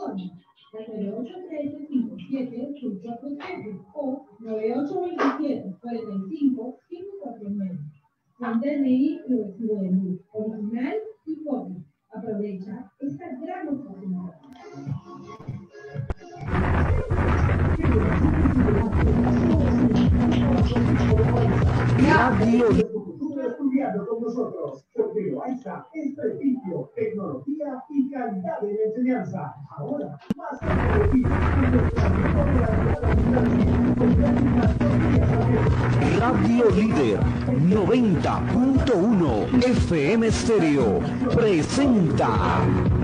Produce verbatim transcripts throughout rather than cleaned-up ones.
informe. Al nueve ocho uno tres cinco siete cuatro siete o nueve ocho dos siete cuatro cinco cinco cuatro nueve. Con D N I lo recibo de luz, original y copia. Aprovecha esta gran oportunidad. Radio estudiando con nosotros, porque Loaiza es prestigio, tecnología y calidad de la enseñanza. Ahora, más cerca de ti, Radio Líder noventa punto uno F M Stereo presenta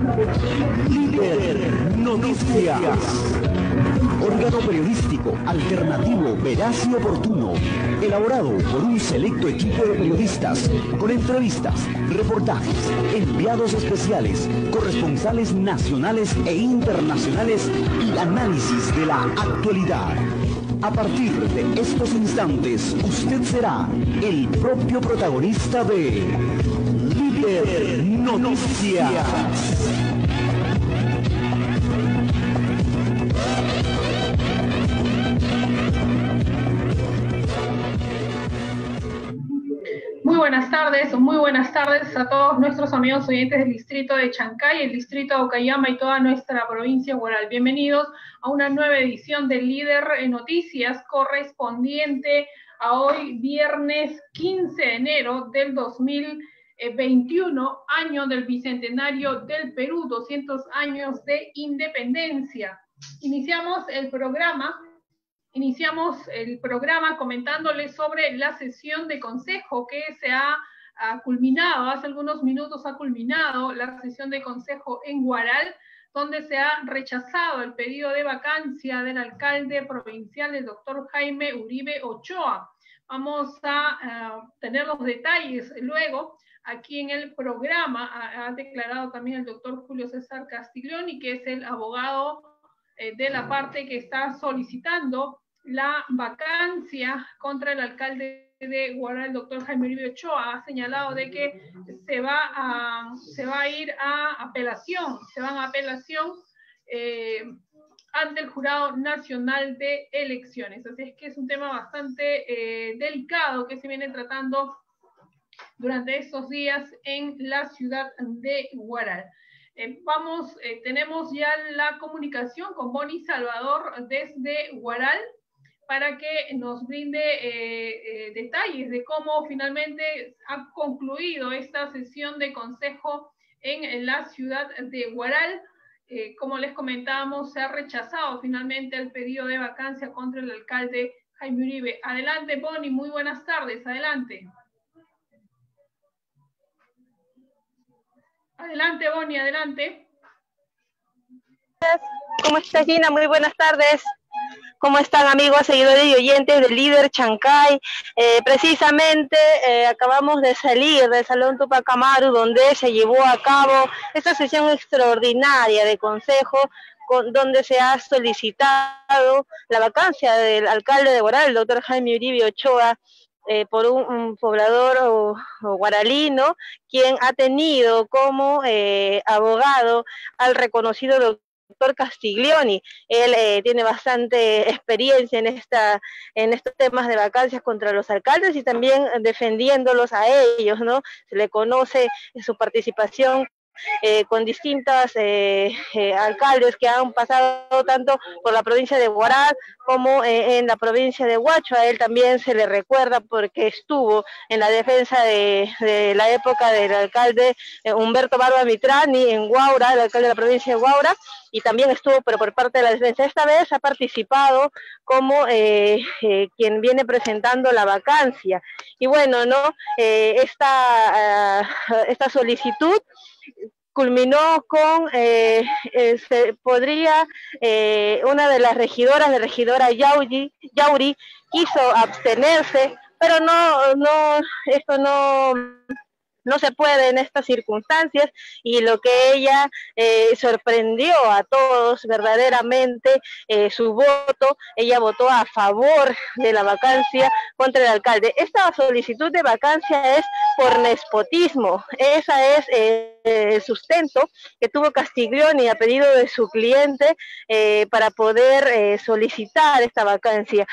Líder Noticias. Órgano periodístico, alternativo, veraz y oportuno, elaborado por un selecto equipo de periodistas, con entrevistas, reportajes, enviados especiales, corresponsales nacionales e internacionales y análisis de la actualidad. A partir de estos instantes, usted será el propio protagonista de Líder Noticias. Muy buenas tardes, muy buenas tardes a todos nuestros amigos oyentes del distrito de Chancay, el distrito de Okayama y toda nuestra provincia Huaral. Bienvenidos a una nueva edición de Líder Noticias correspondiente a hoy, viernes quince de enero del dos mil veintiuno, año del Bicentenario del Perú, doscientos años de independencia. Iniciamos el programa Iniciamos el programa comentándoles sobre la sesión de consejo que se ha, ha culminado, hace algunos minutos ha culminado la sesión de consejo en Huaral, donde se ha rechazado el pedido de vacancia del alcalde provincial, el doctor Jaime Uribe Ochoa. Vamos a uh, tener los detalles luego. Aquí en el programa ha, ha declarado también el doctor Julio César Castiglioni, que es el abogado eh, de la parte que está solicitando la vacancia contra el alcalde de Huaral, el doctor Jaime Uribe Ochoa. Ha señalado de que se va a, se va a ir a apelación, se van a apelación eh, ante el Jurado Nacional de Elecciones. Así es que es un tema bastante eh, delicado que se viene tratando durante estos días en la ciudad de Huaral. Eh, vamos, eh, tenemos ya la comunicación con Bonnie Salvador desde Huaral, para que nos brinde eh, eh, detalles de cómo finalmente ha concluido esta sesión de consejo en la ciudad de Huaral. Eh, como les comentábamos, se ha rechazado finalmente el pedido de vacancia contra el alcalde Jaime Uribe. Adelante, Bonnie, muy buenas tardes, adelante. Adelante, Bonnie, adelante. ¿Cómo estás, Gina? Muy buenas tardes. ¿Cómo están, amigos, seguidores y oyentes del Líder Chancay? Eh, precisamente eh, acabamos de salir del Salón Tupac Amaru, donde se llevó a cabo esta sesión extraordinaria de consejo, con, donde se ha solicitado la vacancia del alcalde de Huaral, el doctor Jaime Uribe Ochoa, eh, por un, un poblador o, o guaralino, quien ha tenido como eh, abogado al reconocido doctor doctor Castiglioni. Él eh, tiene bastante experiencia en esta en estos temas de vacancias contra los alcaldes y también defendiéndolos a ellos, ¿no? Se le conoce su participación Eh, con distintos eh, eh, alcaldes que han pasado tanto por la provincia de Huaral como eh, en la provincia de Huacho. A él también se le recuerda porque estuvo en la defensa de, de la época del alcalde eh, Humberto Barba Mitrani en Huaura, el alcalde de la provincia de Huaura, y también estuvo pero por parte de la defensa. Esta vez ha participado como eh, eh, quien viene presentando la vacancia. Y bueno, ¿no? Eh, esta, uh, esta solicitud culminó con, eh, eh, se podría, eh, una de las regidoras, la regidora Yauri, Yauri, quiso abstenerse, pero no, no, esto no, no se puede en estas circunstancias, y lo que ella eh, sorprendió a todos verdaderamente, eh, su voto, ella votó a favor de la vacancia contra el alcalde. Esta solicitud de vacancia es por nepotismo, esa es eh, el sustento que tuvo Castiglioni a pedido de su cliente eh, para poder eh, solicitar esta vacancia.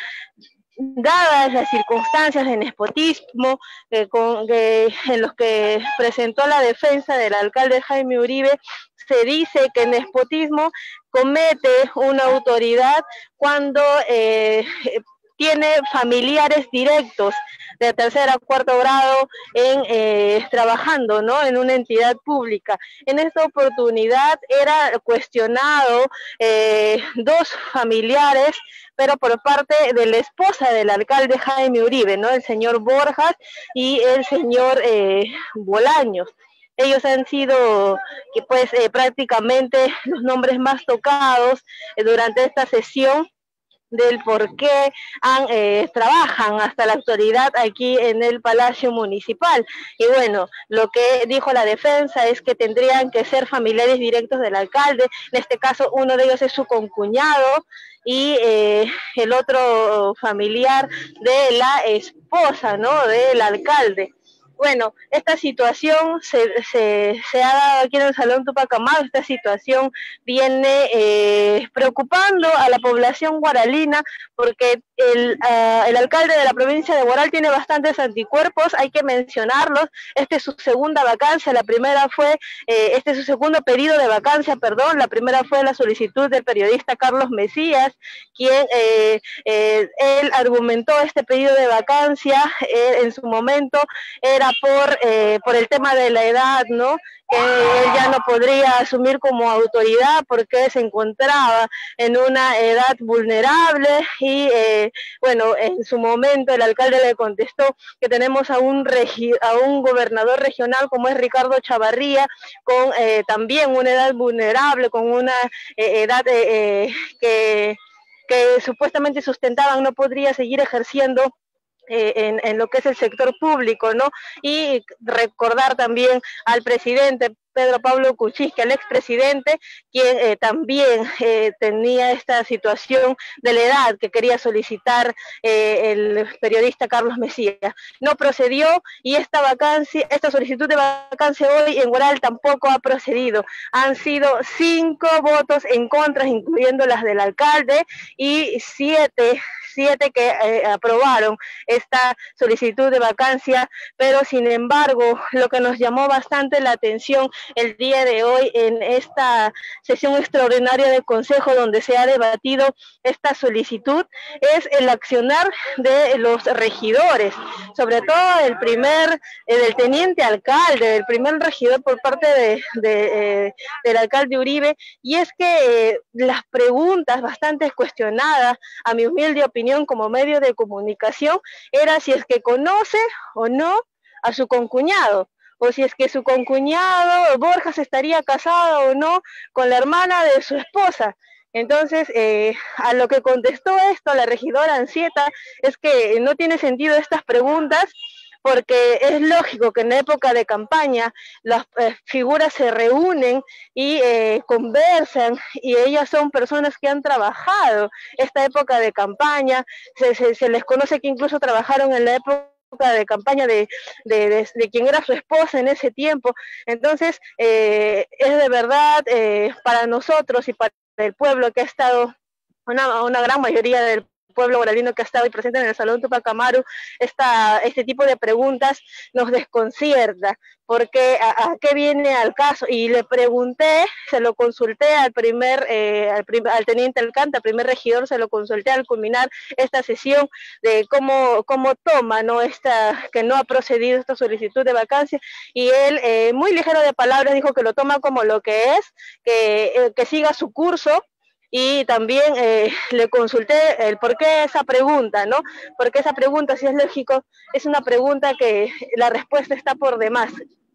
Dadas las circunstancias de nepotismo eh, con, eh, en los que presentó la defensa del alcalde Jaime Uribe, se dice que el nepotismo comete una autoridad cuando eh, tiene familiares directos de tercer a cuarto grado en eh, trabajando, ¿no?, en una entidad pública. En esta oportunidad era cuestionado eh, dos familiares, pero por parte de la esposa del alcalde Jaime Uribe, ¿no?, el señor Borjas y el señor eh, Bolaños. Ellos han sido que pues eh, prácticamente los nombres más tocados eh, durante esta sesión del por qué han, eh, trabajan hasta la actualidad aquí en el Palacio Municipal. Y bueno, lo que dijo la defensa es que tendrían que ser familiares directos del alcalde. En este caso, uno de ellos es su concuñado y eh, el otro familiar de la esposa, ¿no?, del alcalde. Bueno, esta situación se, se, se ha dado aquí en el Salón Tupac Amaru. Esta situación viene eh, preocupando a la población guaralina porque el, uh, el alcalde de la provincia de Huaral tiene bastantes anticuerpos, hay que mencionarlos. Esta es su segunda vacancia, la primera fue, eh, este es su segundo pedido de vacancia, perdón, la primera fue la solicitud del periodista Carlos Mesías, quien eh, eh, él argumentó este pedido de vacancia eh, en su momento, era por, eh, por el tema de la edad, ¿no?, que él ya no podría asumir como autoridad porque se encontraba en una edad vulnerable y eh, bueno, en su momento el alcalde le contestó que tenemos a un, regi a un gobernador regional como es Ricardo Chavarría, con eh, también una edad vulnerable, con una eh, edad eh, eh, que, que supuestamente sustentaban, no podría seguir ejerciendo Eh, en, en lo que es el sector público, ¿no? Y recordar también al presidente Pedro Pablo Kuczynski, al expresidente, quien eh, también eh, tenía esta situación de la edad que quería solicitar eh, el periodista Carlos Mesías. No procedió y esta vacancia, esta solicitud de vacancia hoy en Huaral tampoco ha procedido. Han sido cinco votos en contra, incluyendo las del alcalde, y siete siete que eh, aprobaron esta solicitud de vacancia, pero sin embargo, lo que nos llamó bastante la atención el día de hoy en esta sesión extraordinaria del Consejo donde se ha debatido esta solicitud es el accionar de los regidores, sobre todo el primer, eh, del teniente alcalde, del primer regidor por parte de, de, eh, del alcalde Uribe, y es que eh, las preguntas bastante cuestionadas, a mi humilde opinión, como medio de comunicación, era si es que conoce o no a su concuñado, o si es que su concuñado Borjas estaría casado o no con la hermana de su esposa. Entonces, eh, a lo que contestó esto la regidora Ansieta es que no tiene sentido estas preguntas, porque es lógico que en época de campaña las eh, figuras se reúnen y eh, conversan, y ellas son personas que han trabajado esta época de campaña, se, se, se les conoce que incluso trabajaron en la época de campaña de, de, de, de quien era su esposa en ese tiempo. Entonces, eh, es de verdad eh, para nosotros y para el pueblo que ha estado, una, una gran mayoría del pueblo guaralino que ha estado presente en el Salón Tupac Amaru, esta, este tipo de preguntas nos desconcierta, porque a, a qué viene al caso. Y le pregunté, se lo consulté al primer, eh, al, prim, al teniente alcalde, al primer regidor, se lo consulté al culminar esta sesión de cómo, cómo toma, ¿no?, esta, que no ha procedido esta solicitud de vacancia, y él, eh, muy ligero de palabras, dijo que lo toma como lo que es, que, eh, que siga su curso. Y también eh, le consulté el por qué esa pregunta, ¿no? Porque esa pregunta, si es lógico, es una pregunta que la respuesta está por demás.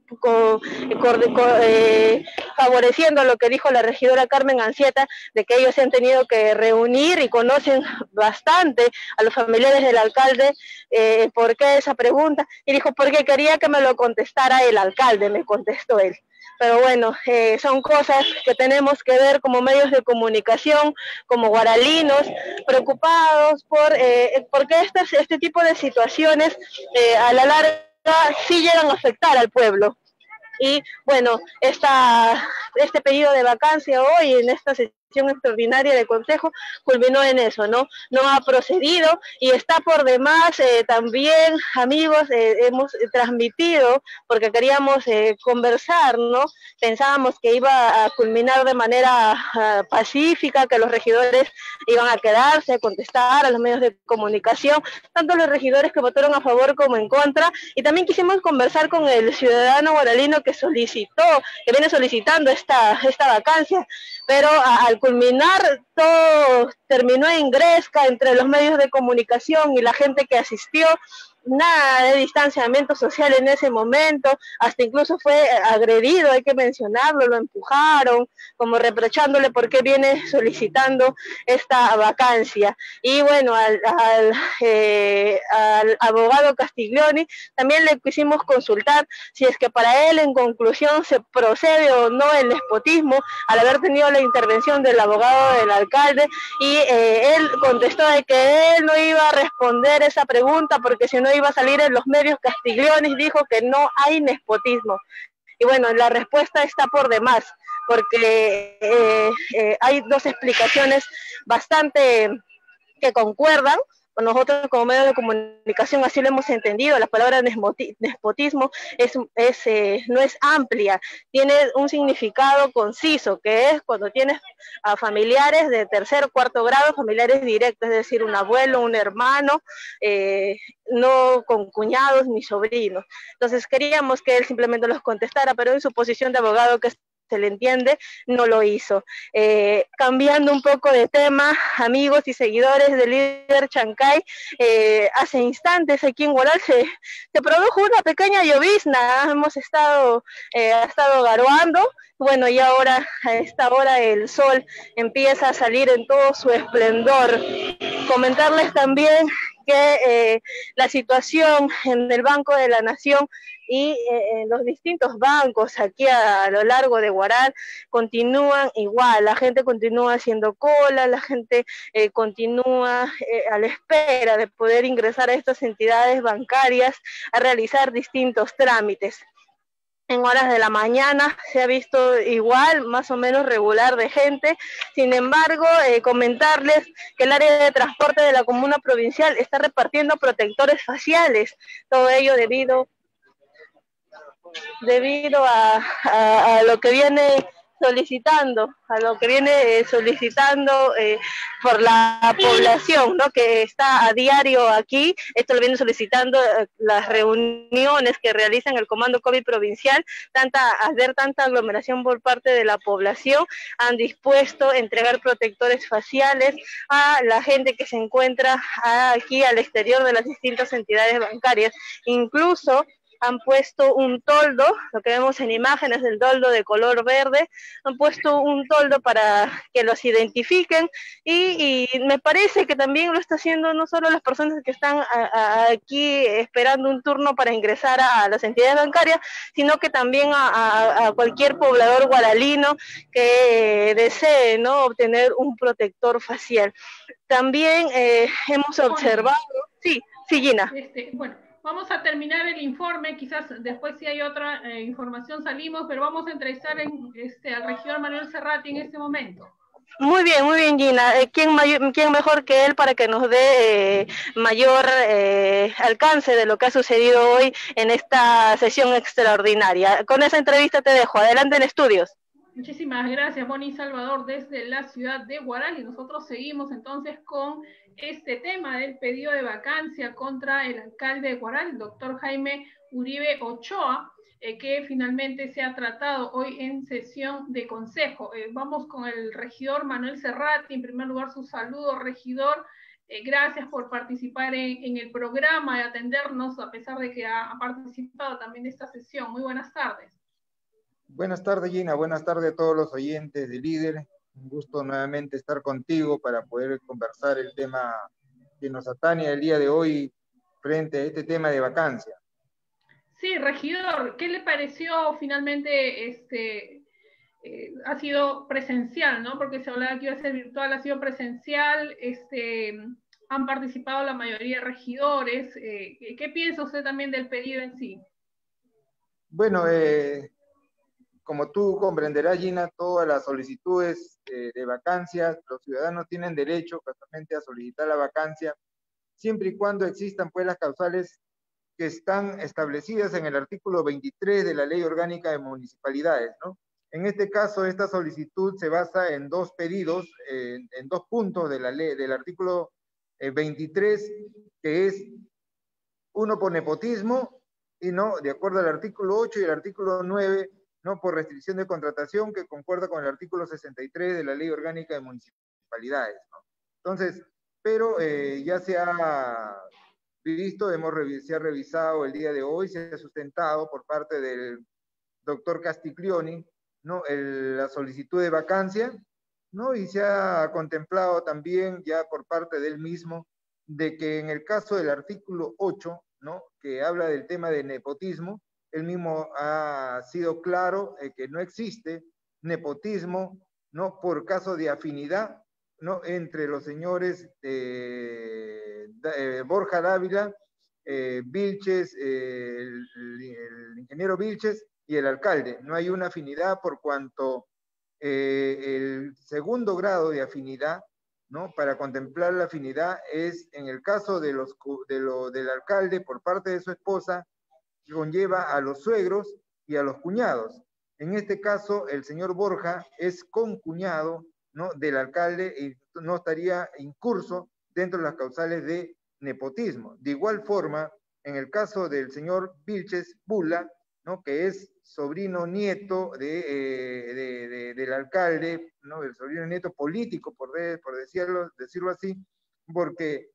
con, con, con, eh, favoreciendo lo que dijo la regidora Carmen Anzieta, de que ellos se han tenido que reunir y conocen bastante a los familiares del alcalde. Eh, ¿por qué esa pregunta? Y dijo, porque quería que me lo contestara el alcalde, me contestó él. Pero bueno, eh, son cosas que tenemos que ver como medios de comunicación, como guaralinos, preocupados por, eh, porque estas, este tipo de situaciones eh, a la larga sí llegan a afectar al pueblo. Y bueno, esta, este pedido de vacancia hoy en esta sesión extraordinaria del Consejo culminó en eso, ¿no? No ha procedido y está por demás. Eh, también, amigos, eh, hemos transmitido, porque queríamos eh, conversar, ¿no? Pensábamos que iba a culminar de manera uh, pacífica, que los regidores iban a quedarse, a contestar a los medios de comunicación, tanto los regidores que votaron a favor como en contra, y también quisimos conversar con el ciudadano guaralino que solicitó, que viene solicitando esta, esta vacancia, pero a, al culminar todo terminó en gresca entre los medios de comunicación y la gente que asistió. Nada de distanciamiento social en ese momento, hasta incluso fue agredido, hay que mencionarlo, lo empujaron, como reprochándole por qué viene solicitando esta vacancia. Y bueno, al, al, eh, al abogado Castiglioni también le quisimos consultar si es que para él en conclusión se procede o no el nepotismo, al haber tenido la intervención del abogado del alcalde, y eh, él contestó de que él no iba a responder esa pregunta porque si no iba a salir en los medios. Castiglioni dijo que no hay nepotismo. Y bueno, la respuesta está por demás, porque eh, eh, hay dos explicaciones bastante que concuerdan. Nosotros como medios de comunicación así lo hemos entendido. La palabra nepotismo es, es, eh, no es amplia, tiene un significado conciso, que es cuando tienes a familiares de tercer o cuarto grado, familiares directos, es decir, un abuelo, un hermano, eh, no con cuñados ni sobrinos. Entonces queríamos que él simplemente los contestara, pero en su posición de abogado, que se le entiende, no lo hizo. Eh, cambiando un poco de tema, amigos y seguidores del líder Chancay, eh, hace instantes aquí en Huaral se, se produjo una pequeña llovizna. Hemos estado, eh, ha estado garoando, bueno, y ahora a esta hora el sol empieza a salir en todo su esplendor. Comentarles también que eh, la situación en el Banco de la Nación y eh, en los distintos bancos aquí a, a lo largo de Huaral continúan igual, la gente continúa haciendo cola, la gente eh, continúa eh, a la espera de poder ingresar a estas entidades bancarias a realizar distintos trámites. En horas de la mañana se ha visto igual, más o menos regular de gente. Sin embargo, eh, comentarles que el área de transporte de la comuna provincial está repartiendo protectores faciales, todo ello debido, debido a, a, a lo que viene solicitando, a lo que viene eh, solicitando eh, por la población, ¿no?, que está a diario aquí. Esto lo viene solicitando eh, las reuniones que realizan el Comando COVID provincial, tanta, hacer tanta aglomeración por parte de la población. Han dispuesto a entregar protectores faciales a la gente que se encuentra aquí al exterior de las distintas entidades bancarias. Incluso han puesto un toldo, lo que vemos en imágenes, el toldo de color verde, han puesto un toldo para que los identifiquen, y, y me parece que también lo está haciendo no solo las personas que están a, a, aquí esperando un turno para ingresar a, a las entidades bancarias, sino que también a, a, a cualquier poblador guaralino que eh, desee, ¿no?, obtener un protector facial. También eh, hemos observado, sí, sí, Gina. Este, bueno. Vamos a terminar el informe, quizás después si hay otra eh, información salimos, pero vamos a entrevistar en, este, al regidor Manuel Cerrati en este momento. Muy bien, muy bien, Gina. Eh, ¿quién, mayor, ¿Quién mejor que él para que nos dé eh, mayor eh, alcance de lo que ha sucedido hoy en esta sesión extraordinaria? Con esa entrevista te dejo. Adelante en estudios. Muchísimas gracias, Bonnie Salvador, desde la ciudad de Huaral, y nosotros seguimos entonces con este tema del pedido de vacancia contra el alcalde de Huaral, el doctor Jaime Uribe Ochoa, eh, que finalmente se ha tratado hoy en sesión de consejo. Eh, vamos con el regidor Manuel Cerrati. En primer lugar, su saludo, regidor. Eh, gracias por participar en, en el programa y atendernos, a pesar de que ha, ha participado también de esta sesión. Muy buenas tardes. Buenas tardes, Gina. Buenas tardes a todos los oyentes de Líder. Un gusto nuevamente estar contigo para poder conversar el tema que nos atañe el día de hoy frente a este tema de vacancia. Sí, regidor, ¿qué le pareció finalmente este... Eh, ha sido presencial, ¿no? Porque se hablaba que iba a ser virtual, ha sido presencial, este, han participado la mayoría de regidores. Eh, ¿Qué piensa usted también del pedido en sí? Bueno, eh, como tú comprenderás, Gina, todas las solicitudes eh, de vacancias, los ciudadanos tienen derecho casualmente a solicitar la vacancia, siempre y cuando existan pues las causales que están establecidas en el artículo veintitrés de la Ley Orgánica de Municipalidades, ¿no? En este caso, esta solicitud se basa en dos pedidos, eh, en dos puntos de la ley, del artículo eh, veintitrés, que es uno por nepotismo, y no, de acuerdo al artículo ocho y el artículo nueve, no por restricción de contratación, que concuerda con el artículo sesenta y tres de la Ley Orgánica de Municipalidades, ¿no? Entonces, pero eh, ya se ha visto, hemos se ha revisado el día de hoy, se ha sustentado por parte del doctor Castiglioni, ¿no? El, la solicitud de vacancia, ¿no? Y se ha contemplado también ya por parte del mismo de que en el caso del artículo ocho, ¿no? Que habla del tema de nepotismo, el mismo ha sido claro eh, que no existe nepotismo, ¿no? Por caso de afinidad, ¿no? Entre los señores eh, eh, Borja Dávila, eh, Vilches, eh, el, el ingeniero Vilches, y el alcalde. No hay una afinidad por cuanto eh, el segundo grado de afinidad, ¿no? Para contemplar la afinidad es en el caso de los, de lo, del alcalde por parte de su esposa, que conlleva a los suegros y a los cuñados. En este caso, el señor Borja es concuñado, ¿no? Del alcalde y no estaría incurso dentro de las causales de nepotismo. De igual forma, en el caso del señor Vilches Bula, ¿no? Que es sobrino nieto de, eh, de, de, del alcalde, ¿no? El sobrino nieto político, por, de, por decirlo, decirlo así, porque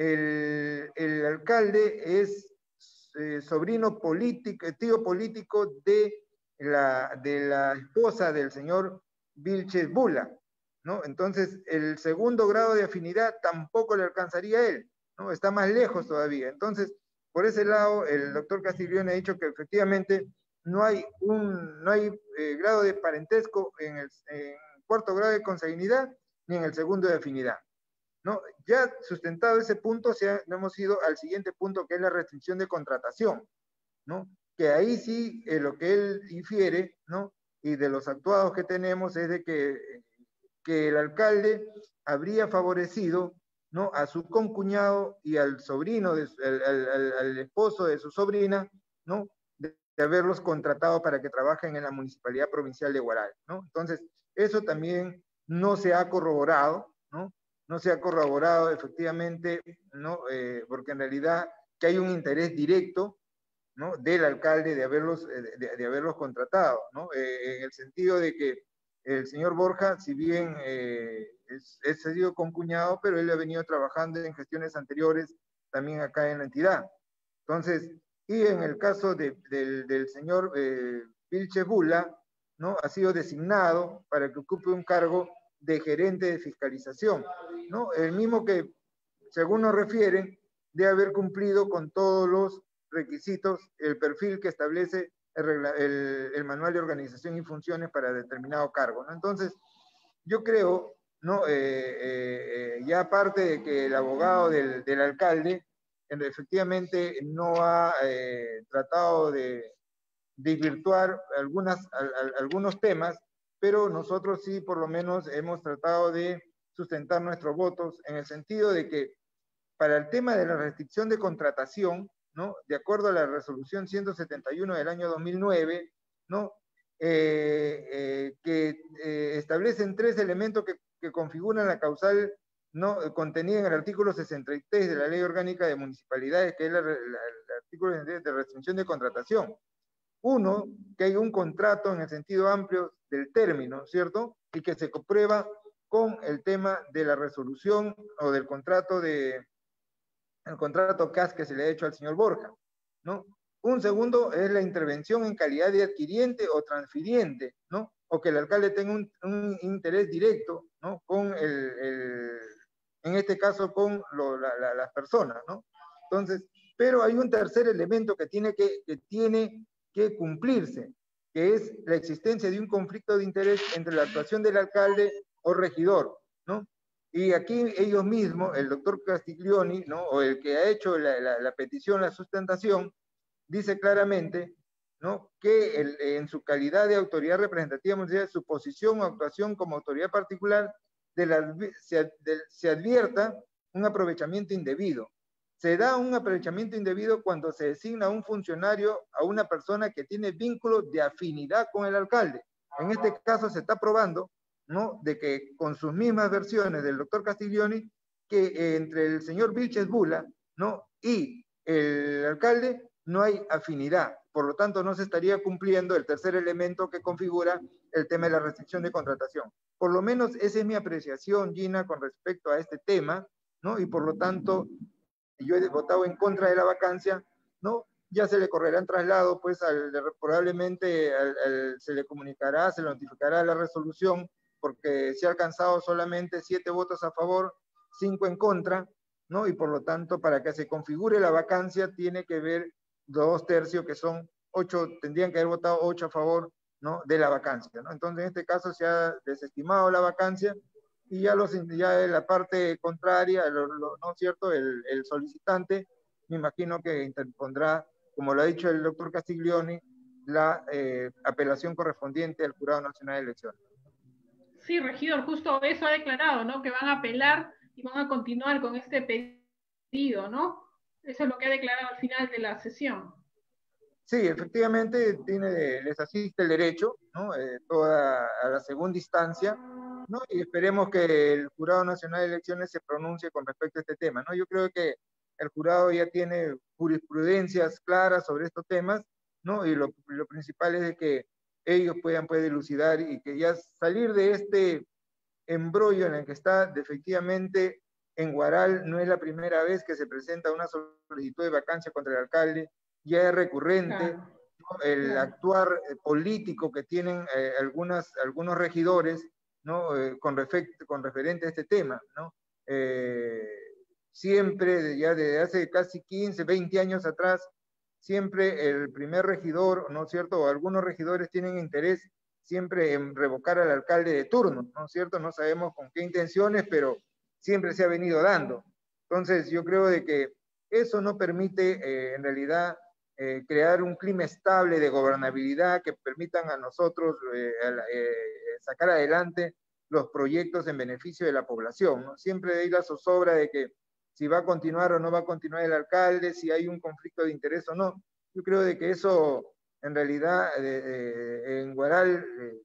el, el alcalde es eh, sobrino político, tío político de la, de la esposa del señor Vilches Bula, ¿no? Entonces, el segundo grado de afinidad tampoco le alcanzaría a él, ¿no? Está más lejos todavía. Entonces, por ese lado, el doctor Castiglioni ha dicho que efectivamente no hay un no hay eh, grado de parentesco en el en cuarto grado de consanguinidad ni en el segundo de afinidad, ¿no? Ya sustentado ese punto, se ha, hemos ido al siguiente punto, que es la restricción de contratación, ¿no? Que ahí sí, eh, lo que él infiere, ¿no? Y de los actuados que tenemos es de que, que el alcalde habría favorecido, ¿no? A su concuñado y al sobrino, de, al, al, al esposo de su sobrina, ¿no? De, de haberlos contratado para que trabajen en la Municipalidad Provincial de Huaral, ¿no? Entonces, eso también no se ha corroborado, ¿no? No se ha corroborado efectivamente, ¿no? Eh, porque en realidad que hay un interés directo, ¿no? Del alcalde de haberlos, de, de haberlos contratado, ¿no? Eh, en el sentido de que el señor Borja, si bien eh, es, es sido concuñado, pero él ha venido trabajando en gestiones anteriores también acá en la entidad. Entonces, y en el caso de, de, del señor eh, Vilches Bula, ¿no? Ha sido designado para que ocupe un cargo de gerente de fiscalización, ¿no? El mismo que, según nos refieren, de haber cumplido con todos los requisitos, el perfil que establece el, el, el manual de organización y funciones para determinado cargo, ¿no? Entonces, yo creo, ¿no? Eh, eh, eh, ya aparte de que el abogado del, del alcalde efectivamente no ha eh, tratado de desvirtuar algunas, al, al, algunos temas, pero nosotros sí por lo menos hemos tratado de sustentar nuestros votos en el sentido de que para el tema de la restricción de contratación, ¿no? De acuerdo a la resolución ciento setenta y uno del año dos mil nueve, ¿no? Eh, eh, que eh, establecen tres elementos que, que configuran la causal, ¿no? Contenida en el artículo sesenta y tres de la Ley Orgánica de Municipalidades, que es la, la, el artículo de, de restricción de contratación. Uno, que hay un contrato en el sentido amplio del término, ¿cierto? Y que se comprueba con el tema de la resolución o del contrato de, el contrato C A S que se le ha hecho al señor Borja, ¿no? Un segundo es la intervención en calidad de adquiriente o transfiriente, ¿no? O que el alcalde tenga un, un interés directo, ¿no? Con el, el en este caso con lo, la, la, las personas, ¿no? Entonces, pero hay un tercer elemento que tiene que, que tiene que cumplirse, que es la existencia de un conflicto de interés entre la actuación del alcalde o regidor, ¿no? Y aquí ellos mismos, el doctor Castiglioni, ¿no? O el que ha hecho la, la, la petición, la sustentación, dice claramente, ¿no? Que el, en su calidad de autoridad representativa municipal, su posición o actuación como autoridad particular, de la, se, de, se advierta un aprovechamiento indebido. Se da un aprovechamiento indebido cuando se designa a un funcionario, a una persona que tiene vínculos de afinidad con el alcalde. En este caso se está probando, ¿no? De que con sus mismas versiones del doctor Castiglioni, que eh, entre el señor Vilches Bula, ¿no? Y el alcalde no hay afinidad. Por lo tanto, no se estaría cumpliendo el tercer elemento que configura el tema de la restricción de contratación. Por lo menos esa es mi apreciación, Gina, con respecto a este tema, ¿no? Y por lo tanto, yo he votado en contra de la vacancia, ¿no? Ya se le correrá en traslado, pues al, probablemente al, al, se le comunicará, se le notificará la resolución, porque se ha alcanzado solamente siete votos a favor, cinco en contra, ¿no? Y por lo tanto, para que se configure la vacancia, tiene que ver dos tercios, que son ocho, tendrían que haber votado ocho a favor, ¿no? De la vacancia, ¿no? Entonces, en este caso se ha desestimado la vacancia, y ya, los, ya en la parte contraria, lo, lo, ¿no es cierto? El, el solicitante, me imagino que interpondrá, como lo ha dicho el doctor Castiglioni, la eh, apelación correspondiente al Jurado Nacional de Elecciones. Sí, regidor, justo eso ha declarado, ¿no? Que van a apelar y van a continuar con este pedido, ¿no? Eso es lo que ha declarado al final de la sesión. Sí, efectivamente, tiene, les asiste el derecho, ¿no? Eh, toda a la segunda instancia, ¿no? Y esperemos que el Jurado Nacional de Elecciones se pronuncie con respecto a este tema, ¿no? Yo creo que el jurado ya tiene jurisprudencias claras sobre estos temas, ¿no? Y lo, lo principal es de que ellos puedan, puedan elucidar y que ya salir de este embrollo en el que está, efectivamente, en Huaral no es la primera vez que se presenta una solicitud de vacancia contra el alcalde, ya es recurrente, claro, ¿no? El claro. actuar político que tienen eh, algunas, algunos regidores, ¿no? Eh, con, refect, con referente a este tema, ¿no? Eh, siempre, ya desde hace casi quince, veinte años atrás, siempre el primer regidor, ¿no es cierto? O algunos regidores tienen interés siempre en revocar al alcalde de turno, ¿no es cierto? No sabemos con qué intenciones, pero siempre se ha venido dando. Entonces, yo creo de que eso no permite, eh, en realidad, eh, crear un clima estable de gobernabilidad que permitan a nosotros eh, eh, sacar adelante los proyectos en beneficio de la población, ¿no? Siempre hay la zozobra de que si va a continuar o no va a continuar el alcalde, si hay un conflicto de interés o no. Yo creo de que eso, en realidad, eh, eh, en Huaral eh,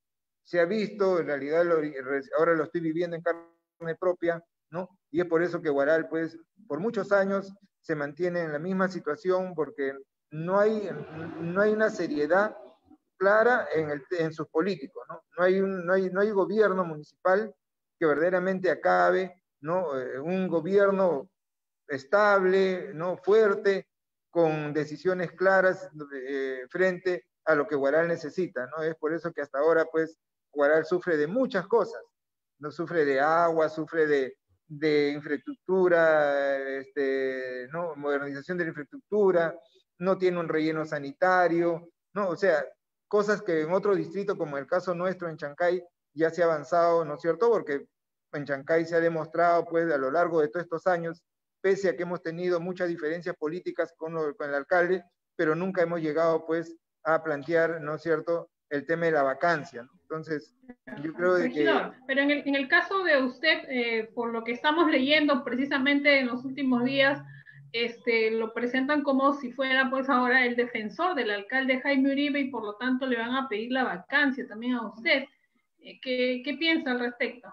se ha visto, en realidad lo, ahora lo estoy viviendo en carne propia, ¿no? Y es por eso que Huaral, pues, por muchos años se mantiene en la misma situación, porque no hay, no hay una seriedad clara en, el, en sus políticos, ¿no? No hay, un, no, hay, no hay gobierno municipal que verdaderamente acabe, ¿no? Eh, un gobierno estable, ¿no? Fuerte, con decisiones claras eh, frente a lo que Huaral necesita, ¿no? Es por eso que hasta ahora, pues, Huaral sufre de muchas cosas, no sufre de agua, sufre de, de infraestructura, este, ¿no? Modernización de la infraestructura, no tiene un relleno sanitario, ¿no? O sea, cosas que en otro distrito, como el caso nuestro en Chancay, ya se ha avanzado, ¿no es cierto? Porque en Chancay se ha demostrado, pues, a lo largo de todos estos años, pese a que hemos tenido muchas diferencias políticas con, lo, con el alcalde, pero nunca hemos llegado, pues, a plantear, ¿no es cierto?, el tema de la vacancia, ¿no? Entonces, yo creo de Regidor, que... pero en el, en el caso de usted, eh, por lo que estamos leyendo precisamente en los últimos días, este, lo presentan como si fuera, pues, ahora el defensor del alcalde Jaime Uribe, y por lo tanto le van a pedir la vacancia también a usted. ¿Qué, qué piensa al respecto?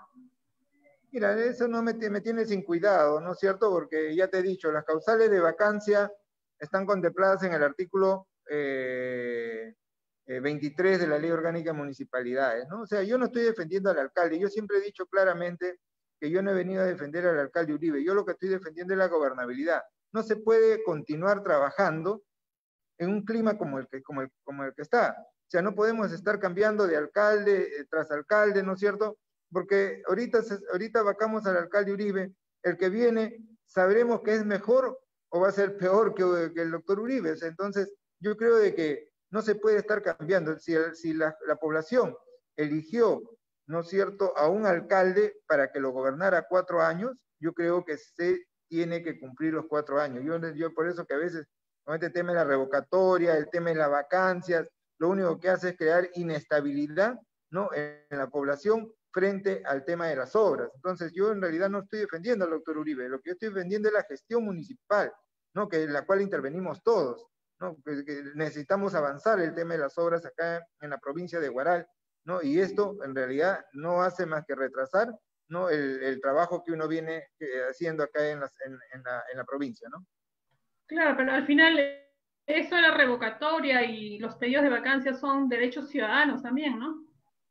Mira, eso no me, me tiene sin cuidado, ¿no es cierto? Porque ya te he dicho, las causales de vacancia están contempladas en el artículo eh, eh, veintitrés de la Ley Orgánica de Municipalidades, ¿no? O sea, yo no estoy defendiendo al alcalde, yo siempre he dicho claramente que yo no he venido a defender al alcalde Uribe, yo lo que estoy defendiendo es la gobernabilidad. No se puede continuar trabajando en un clima como el que, como el, como el que está. O sea, no podemos estar cambiando de alcalde eh, tras alcalde, ¿no es cierto? Porque ahorita, ahorita vacamos al alcalde Uribe, el que viene sabremos que es mejor o va a ser peor que, que el doctor Uribe. O sea, entonces, yo creo de que no se puede estar cambiando. Si, el, si la, la población eligió, ¿no es cierto?, a un alcalde para que lo gobernara cuatro años, yo creo que se tiene que cumplir los cuatro años. Yo, yo por eso que a veces, con este tema de la revocatoria, el tema de las vacancias, lo único que hace es crear inestabilidad, ¿no?, en la población frente al tema de las obras. Entonces, yo en realidad no estoy defendiendo al doctor Uribe, lo que yo estoy defendiendo es la gestión municipal, ¿no?, que en la cual intervenimos todos, ¿no?, que, que necesitamos avanzar el tema de las obras acá en la provincia de Huaral, ¿no?, y esto en realidad no hace más que retrasar, ¿no?, el, el trabajo que uno viene haciendo acá en, las, en, en, la, en la provincia, ¿no? Claro, pero al final eso de la revocatoria y los pedidos de vacancia son derechos ciudadanos también, ¿no?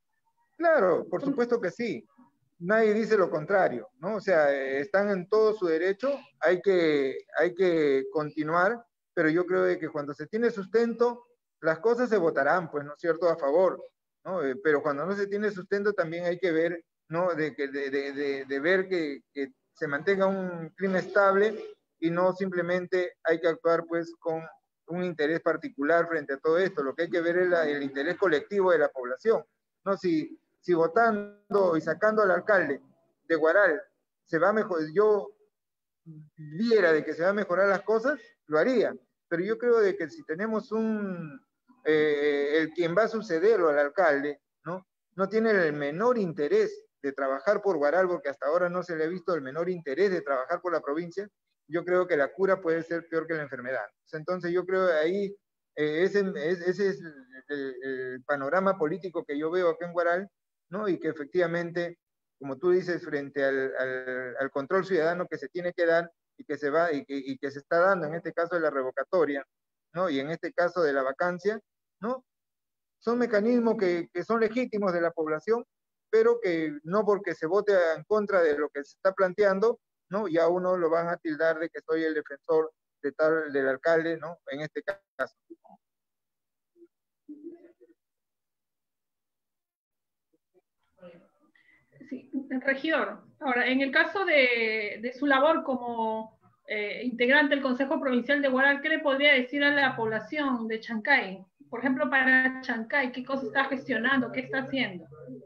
Claro, por supuesto que sí. Nadie dice lo contrario, ¿no? O sea, están en todo su derecho, hay que, hay que continuar, pero yo creo de que cuando se tiene sustento, las cosas se votarán, pues, ¿no es cierto?, a favor, ¿no? Eh, pero cuando no se tiene sustento también hay que ver, ¿no?, de, de, de, de, de ver que, que se mantenga un clima estable y no simplemente hay que actuar, pues, con un interés particular frente a todo esto. Lo que hay que ver es la, el interés colectivo de la población, ¿no? Si Si votando y sacando al alcalde de Huaral se va a mejorar, yo viera de que se va a mejorar las cosas, lo haría. Pero yo creo de que si tenemos un, eh, el quien va a sucederlo al alcalde, ¿no?, no tiene el menor interés de trabajar por Huaral, porque hasta ahora no se le ha visto el menor interés de trabajar por la provincia, yo creo que la cura puede ser peor que la enfermedad. Entonces yo creo que ahí, eh, ese, ese es el, el panorama político que yo veo acá en Huaral, ¿no?, y que efectivamente, como tú dices, frente al, al, al control ciudadano que se tiene que dar y que se va y que, y que se está dando en este caso de la revocatoria, ¿no?, y en este caso de la vacancia, ¿no?, son mecanismos que, que son legítimos de la población, pero que no porque se vote en contra de lo que se está planteando, ¿no?, ya uno lo van a tildar de que soy el defensor de tal, del alcalde, ¿no?, en este caso. Sí, regidor. Ahora, en el caso de, de su labor como eh, integrante del Consejo Provincial de Huaral, ¿qué le podría decir a la población de Chancay? Por ejemplo, para Chancay, ¿qué cosa está gestionando? ¿Qué está haciendo?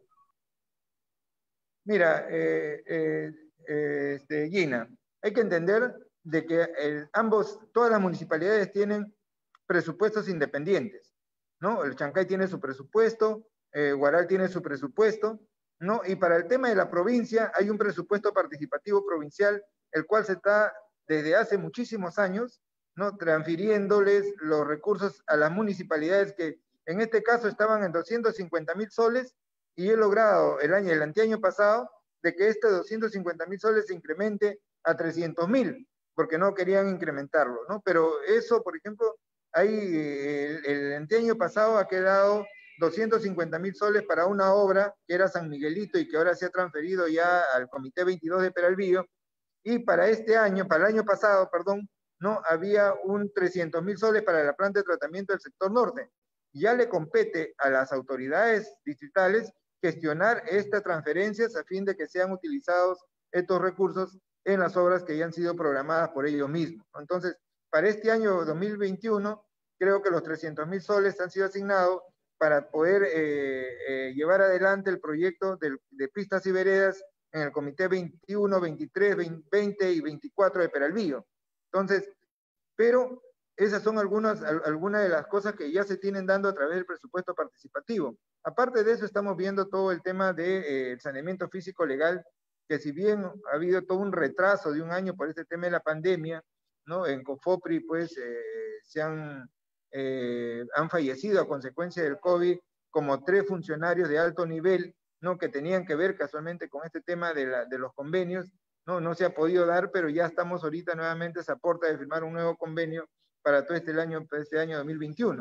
Mira, eh, eh, eh, este, Gina, hay que entender de que el, ambos, todas las municipalidades tienen presupuestos independientes, ¿no? El Chancay tiene su presupuesto, eh, Huaral tiene su presupuesto, ¿no? Y para el tema de la provincia hay un presupuesto participativo provincial, el cual se está desde hace muchísimos años, ¿no?, transfiriéndoles los recursos a las municipalidades que en este caso estaban en doscientos cincuenta mil soles, y he logrado el año, el anteaño pasado, de que este doscientos cincuenta mil soles se incremente a trescientos mil, porque no querían incrementarlo, ¿no? Pero eso, por ejemplo, ahí el, el anteaño pasado ha quedado doscientos cincuenta mil soles para una obra que era San Miguelito y que ahora se ha transferido ya al Comité veintidós de Peralvillo, y para este año, para el año pasado, perdón, no había un trescientos mil soles para la planta de tratamiento del sector norte. Ya le compete a las autoridades distritales gestionar estas transferencias a fin de que sean utilizados estos recursos en las obras que ya han sido programadas por ellos mismos. Entonces, para este año dos mil veintiuno, creo que los trescientos mil soles han sido asignados para poder eh, eh, llevar adelante el proyecto de, de pistas y veredas en el Comité veintiuno, veintitrés, veinte y veinticuatro de Peralvillo. Entonces, pero esas son algunas, algunas de las cosas que ya se tienen dando a través del presupuesto participativo. Aparte de eso, estamos viendo todo el tema del de, eh, saneamiento físico legal, que si bien ha habido todo un retraso de un año por este tema de la pandemia, ¿no? En COFOPRI, pues, eh, se han, eh, han fallecido a consecuencia del COVID como tres funcionarios de alto nivel, ¿no?, que tenían que ver casualmente con este tema de, la, de los convenios. No, no se ha podido dar, pero ya estamos ahorita nuevamente a esa puerta de firmar un nuevo convenio para todo este año, este año dos mil veintiuno.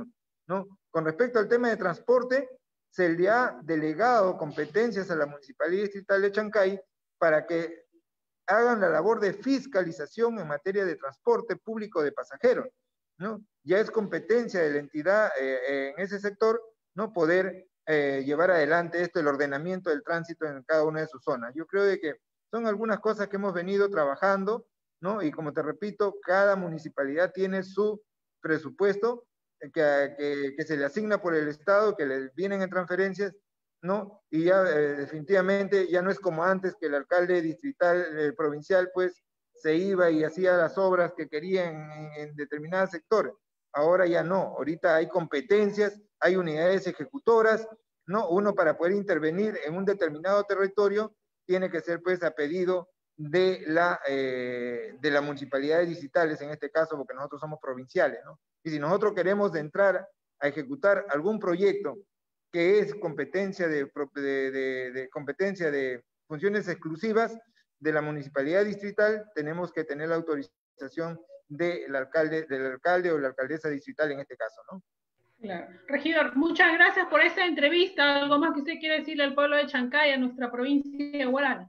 ¿no? Con respecto al tema de transporte, se le ha delegado competencias a la Municipalidad Distrital de Chancay para que hagan la labor de fiscalización en materia de transporte público de pasajeros, ¿no? Ya es competencia de la entidad eh, en ese sector, ¿no? Poder eh, llevar adelante esto, el ordenamiento del tránsito en cada una de sus zonas. Yo creo de que son algunas cosas que hemos venido trabajando, ¿no? Y como te repito, cada municipalidad tiene su presupuesto que, que, que se le asigna por el Estado, que le vienen en transferencias, ¿no? Y ya eh, definitivamente ya no es como antes, que el alcalde distrital, eh, provincial, pues se iba y hacía las obras que querían en, en determinados sectores. Ahora ya no, ahorita hay competencias, hay unidades ejecutoras, ¿no? Uno para poder intervenir en un determinado territorio tiene que ser pues a pedido de la, eh, de las municipalidades distritales, en este caso, porque nosotros somos provinciales, ¿no? Y si nosotros queremos entrar a ejecutar algún proyecto que es competencia de, de, de, de competencia de funciones exclusivas de la municipalidad distrital, tenemos que tener la autorización del alcalde, del alcalde o la alcaldesa distrital en este caso, ¿no? Claro. Regidor, muchas gracias por esta entrevista. ¿Algo más que usted quiere decirle al pueblo de Chancay, a nuestra provincia de Huaral?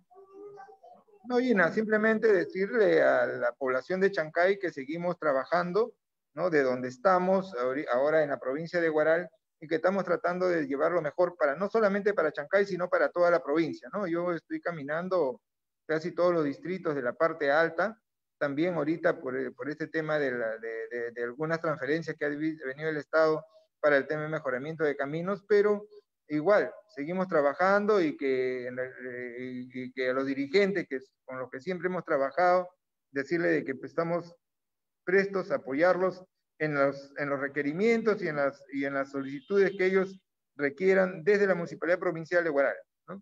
No, Gina, simplemente decirle a la población de Chancay que seguimos trabajando, ¿no? De donde estamos ahora en la provincia de Huaral, y que estamos tratando de llevarlo mejor para, no solamente para Chancay, sino para toda la provincia, ¿no? Yo estoy caminando casi todos los distritos de la parte alta, también ahorita por, por este tema de, la, de, de, de algunas transferencias que ha venido el Estado para el tema de mejoramiento de caminos, pero igual, seguimos trabajando y que, y, y que a los dirigentes que, con los que siempre hemos trabajado, decirle de que pues, estamos prestos a apoyarlos en los, en los requerimientos y en, las, y en las solicitudes que ellos requieran desde la Municipalidad Provincial de Huaral, ¿no?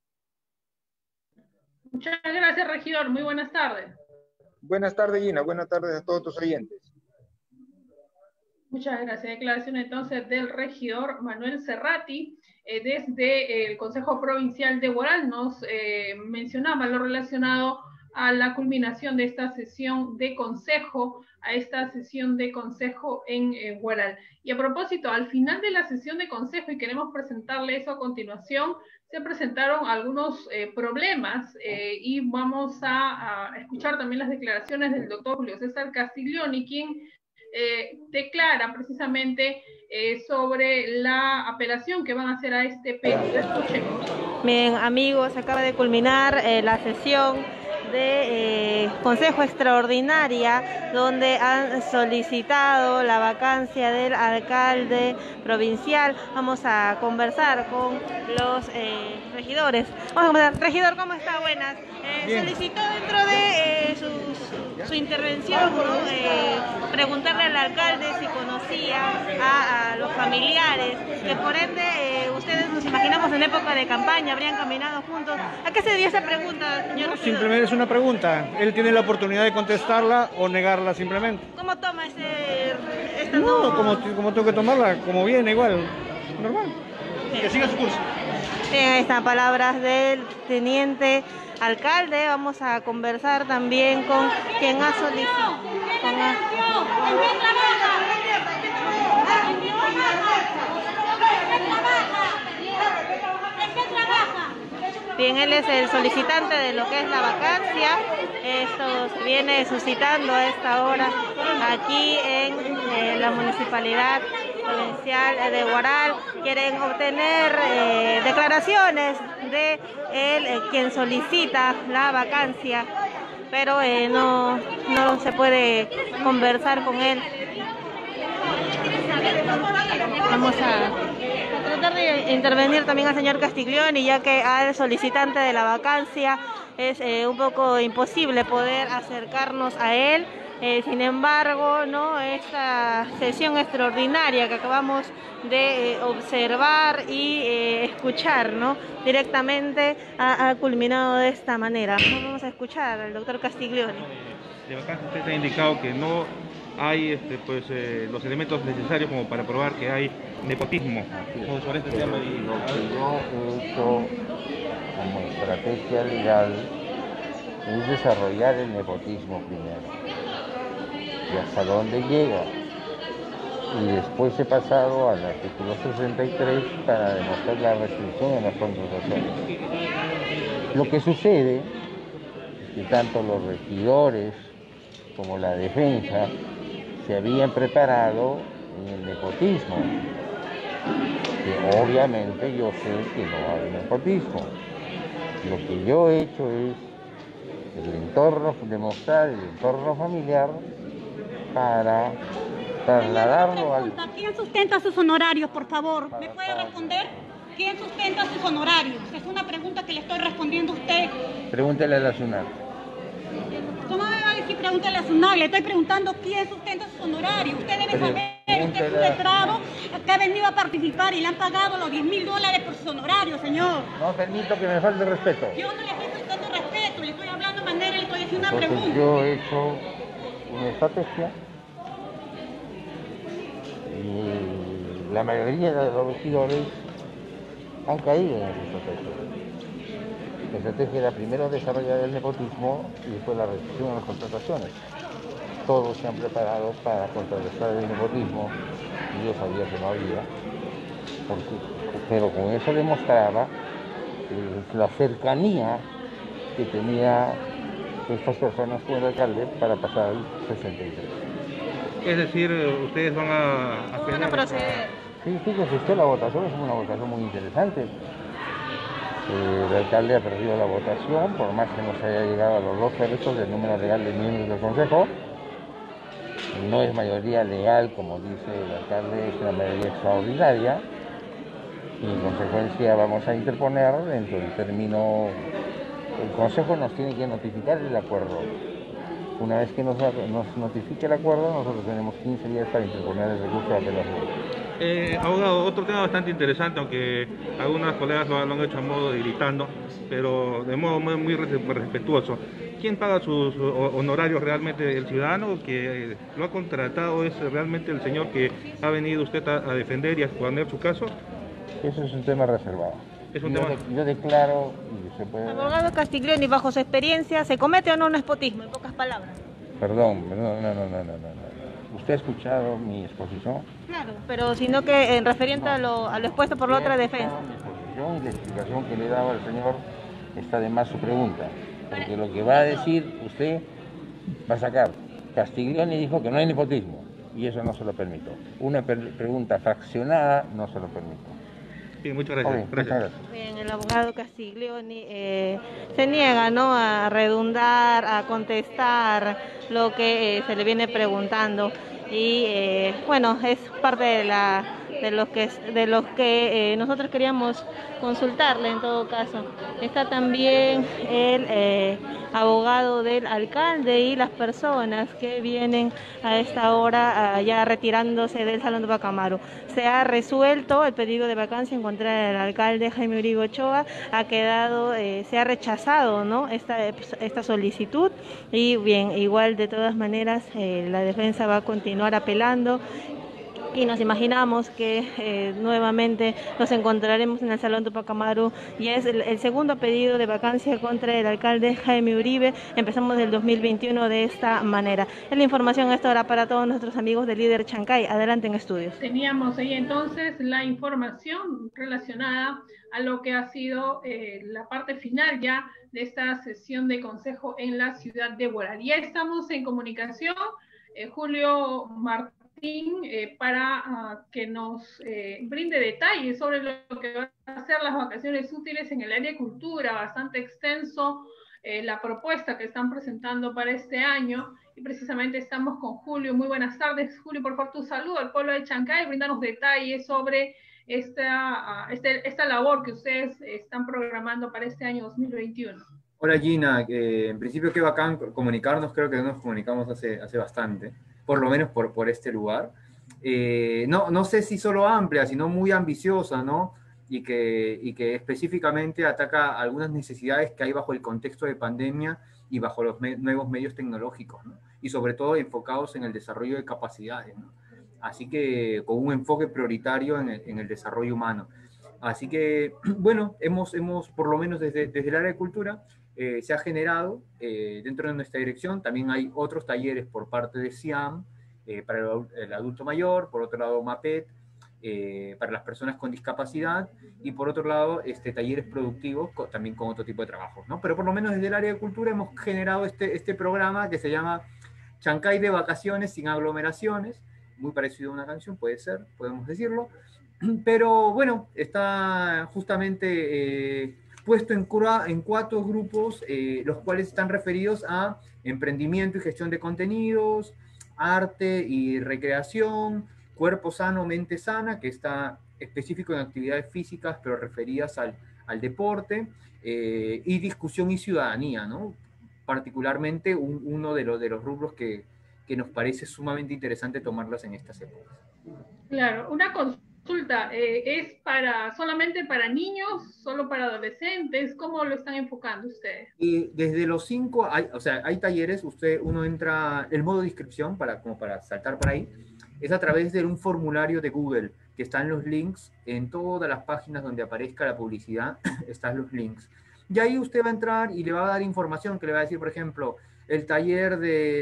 Muchas gracias, regidor. Muy buenas tardes. Buenas tardes, Gina. Buenas tardes a todos tus oyentes. Muchas gracias. Declaración entonces del regidor Manuel Cerrati. Eh, desde el Consejo Provincial de Huaral nos eh, mencionaba lo relacionado a la culminación de esta sesión de consejo, a esta sesión de consejo en eh, Huaral. Y a propósito, al final de la sesión de consejo, y queremos presentarle eso a continuación, se presentaron algunos eh, problemas eh, y vamos a, a escuchar también las declaraciones del doctor Julio César Castiglioni, quien eh, declara precisamente eh, sobre la apelación que van a hacer a este pedido. Escuchemos. Bien, amigos, acaba de culminar eh, la sesión de eh, Consejo Extraordinaria, donde han solicitado la vacancia del alcalde provincial. Vamos a conversar con los eh, regidores. Vamos a conversar. Regidor, ¿cómo está? Buenas. Eh, solicitó dentro de eh, su, su intervención, ¿no? eh, preguntarle al alcalde si conocía a, a los familiares, que por ende eh, ustedes nos imaginamos en época de campaña habrían caminado juntos. ¿A qué se dio esa pregunta, señor regidor? Simplemente es una pregunta. Él tiene la oportunidad de contestarla o negarla simplemente. ¿Cómo toma ese, esta No, no? como, como tengo que tomarla, como viene igual, normal. Que siga su curso. Bien, estas palabras del teniente alcalde. Vamos a conversar también con quien ha solicitado. Con a... Bien, él es el solicitante de lo que es la vacancia. Esto se viene suscitando a esta hora aquí en eh, la Municipalidad Provincial de Huaral. Quieren obtener eh, declaraciones de él, eh, quien solicita la vacancia, pero eh, no, no se puede conversar con él. Vamos a tratar de intervenir también al señor Castiglioni, ya que al solicitante de la vacancia es eh, un poco imposible poder acercarnos a él. Eh, sin embargo, ¿no? Esta sesión extraordinaria que acabamos de eh, observar y eh, escuchar, ¿no? directamente ha, ha culminado de esta manera. Vamos a escuchar al doctor Castiglioni. De vacancia usted ha indicado que no hay este, pues, eh, los elementos necesarios como para probar que hay nepotismo sobre este tema. Y... Lo que yo he hecho como estrategia legal es desarrollar el nepotismo primero. ¿Y hasta dónde llega? y después he pasado al artículo sesenta y tres para demostrar la restricción en las contrataciones. Lo que sucede es que tanto los regidores como la defensa se habían preparado en el nepotismo, que obviamente yo sé que no hay nepotismo. Lo que yo he hecho es el entorno, demostrar el entorno familiar para trasladarlo al... ¿Quién sustenta sus honorarios, por favor? ¿Me puede responder? ¿Quién sustenta sus honorarios? Es una pregunta que le estoy respondiendo a usted. Pregúntele a la SUNAT. ¿Cómo me va a decir pregúntale a SUNAT? Le estoy preguntando quién sustenta sus honorarios. Usted debe saber, usted es un letrado que ha venido a participar y le han pagado los diez mil dólares por sus honorarios, señor. No permito que me falte respeto. Yo no le estoy faltando respeto, le estoy hablando de manera, le estoy haciendo una Entonces, pregunta. yo he hecho una estrategia y la mayoría de los regidores han caído en esa estrategia. La estrategia era primero desarrollar el nepotismo y después la restricción a las contrataciones. Todos se han preparado para contrarrestar el nepotismo y yo sabía que no había, porque, pero con eso demostraba eh, la cercanía que tenía estas personas con el alcalde para pasar al sesenta y tres. Es decir, ustedes van a... a Van a proceder. Sí, fíjese usted, la votación es una votación muy interesante. Eh, el alcalde ha perdido la votación, por más que no se haya llegado a los dos tercios del número legal de miembros del Consejo. No es mayoría legal, como dice el alcalde, es una mayoría extraordinaria. Y en consecuencia vamos a interponer dentro del término... El Consejo nos tiene que notificar el acuerdo. Una vez que nos, nos notifique el acuerdo, nosotros tenemos quince días para interponer el recurso de apelación. Eh, abogado, otro tema bastante interesante, aunque algunas colegas lo, lo han hecho a modo de gritando, pero de modo muy, muy respetuoso. ¿Quién paga sus honorarios realmente? ¿El ciudadano que lo ha contratado es realmente el señor que ha venido usted a, a defender y a exponer su caso? Eso es un tema reservado. Es un yo, tema... de, yo declaro y se puede... Abogado Castiglioni, bajo su experiencia, ¿se comete o no un nepotismo? En pocas palabras. Perdón, no, no, no, no, no, no. ¿Usted ha escuchado mi exposición? Claro, pero sino que en referente no. a, lo, a lo expuesto por la otra defensa. Mi exposición y la explicación que le daba al señor está de más su pregunta, porque lo que va a decir usted va a sacar. Castiglioni dijo que no hay nepotismo y eso no se lo permito. Una pregunta fraccionada no se lo permito. Sí, muchas gracias. Okay, gracias. Muchas gracias. Bien, el abogado Castiglioni eh, se niega, ¿no?, a redundar, a contestar lo que eh, se le viene preguntando y eh, bueno, es parte de la de los que de los que eh, nosotros queríamos consultarle. En todo caso está también el eh, abogado del alcalde y las personas que vienen a esta hora uh, ya retirándose del Salón de Bacamaru. Se ha resuelto el pedido de vacancia en contra del alcalde Jaime Uribe Ochoa, ha quedado, eh, se ha rechazado, ¿no?, esta, esta solicitud y bien, igual de todas maneras eh, la defensa va a continuar apelando. Y nos imaginamos que eh, nuevamente nos encontraremos en el Salón Tupac Amaru y es el, el segundo pedido de vacancia contra el alcalde Jaime Uribe. Empezamos el dos mil veintiuno de esta manera. Es la información a esta hora para todos nuestros amigos de Líder Chancay. Adelante en estudios. Teníamos ahí entonces la información relacionada a lo que ha sido eh, la parte final ya de esta sesión de consejo en la ciudad de Huaral. Ya estamos en comunicación, eh, Julio Martínez. Eh, para uh, que nos eh, brinde detalles sobre lo que van a ser las vacaciones útiles en el área de cultura, bastante extenso eh, la propuesta que están presentando para este año, y precisamente estamos con Julio. Muy buenas tardes, Julio, por favor, tu saludo al pueblo de Chancay, brindanos detalles sobre esta, uh, este, esta labor que ustedes están programando para este año dos mil veintiuno. Hola Gina, eh, en principio qué bacán comunicarnos, creo que nos comunicamos hace, hace bastante, por lo menos por, por este lugar. Eh, no, no sé si solo amplia, sino muy ambiciosa, ¿no? Y que, y que específicamente ataca algunas necesidades que hay bajo el contexto de pandemia y bajo los me nuevos medios tecnológicos, ¿no? Y sobre todo enfocados en el desarrollo de capacidades, ¿no? Así que con un enfoque prioritario en el, en el desarrollo humano. Así que, bueno, hemos, hemos por lo menos desde, desde el área de cultura, eh, se ha generado eh, dentro de nuestra dirección. También hay otros talleres por parte de C I A M eh, para el, el adulto mayor, por otro lado MAPET, eh, para las personas con discapacidad, y por otro lado este, talleres productivos con, también con otro tipo de trabajos, ¿no? Pero por lo menos desde el área de cultura hemos generado este, este programa que se llama Chancay de vacaciones sin aglomeraciones, muy parecido a una canción, puede ser, podemos decirlo, pero bueno, está justamente eh, puesto en, cura, en cuatro grupos, eh, los cuales están referidos a emprendimiento y gestión de contenidos, arte y recreación, cuerpo sano, mente sana, que está específico en actividades físicas, pero referidas al, al deporte, eh, y discusión y ciudadanía, ¿no? Particularmente un, uno de, los de los rubros que, que nos parece sumamente interesante tomarlas en estas épocas. Claro, una consulta, eh, ¿es para solamente para niños, solo para adolescentes? ¿Cómo lo están enfocando ustedes? Y desde los cinco, hay, o sea, hay talleres, usted, uno entra, el modo de inscripción, para, como para saltar por ahí, es a través de un formulario de Google, que están los links en todas las páginas donde aparezca la publicidad, están los links. Y ahí usted va a entrar y le va a dar información que le va a decir, por ejemplo, el taller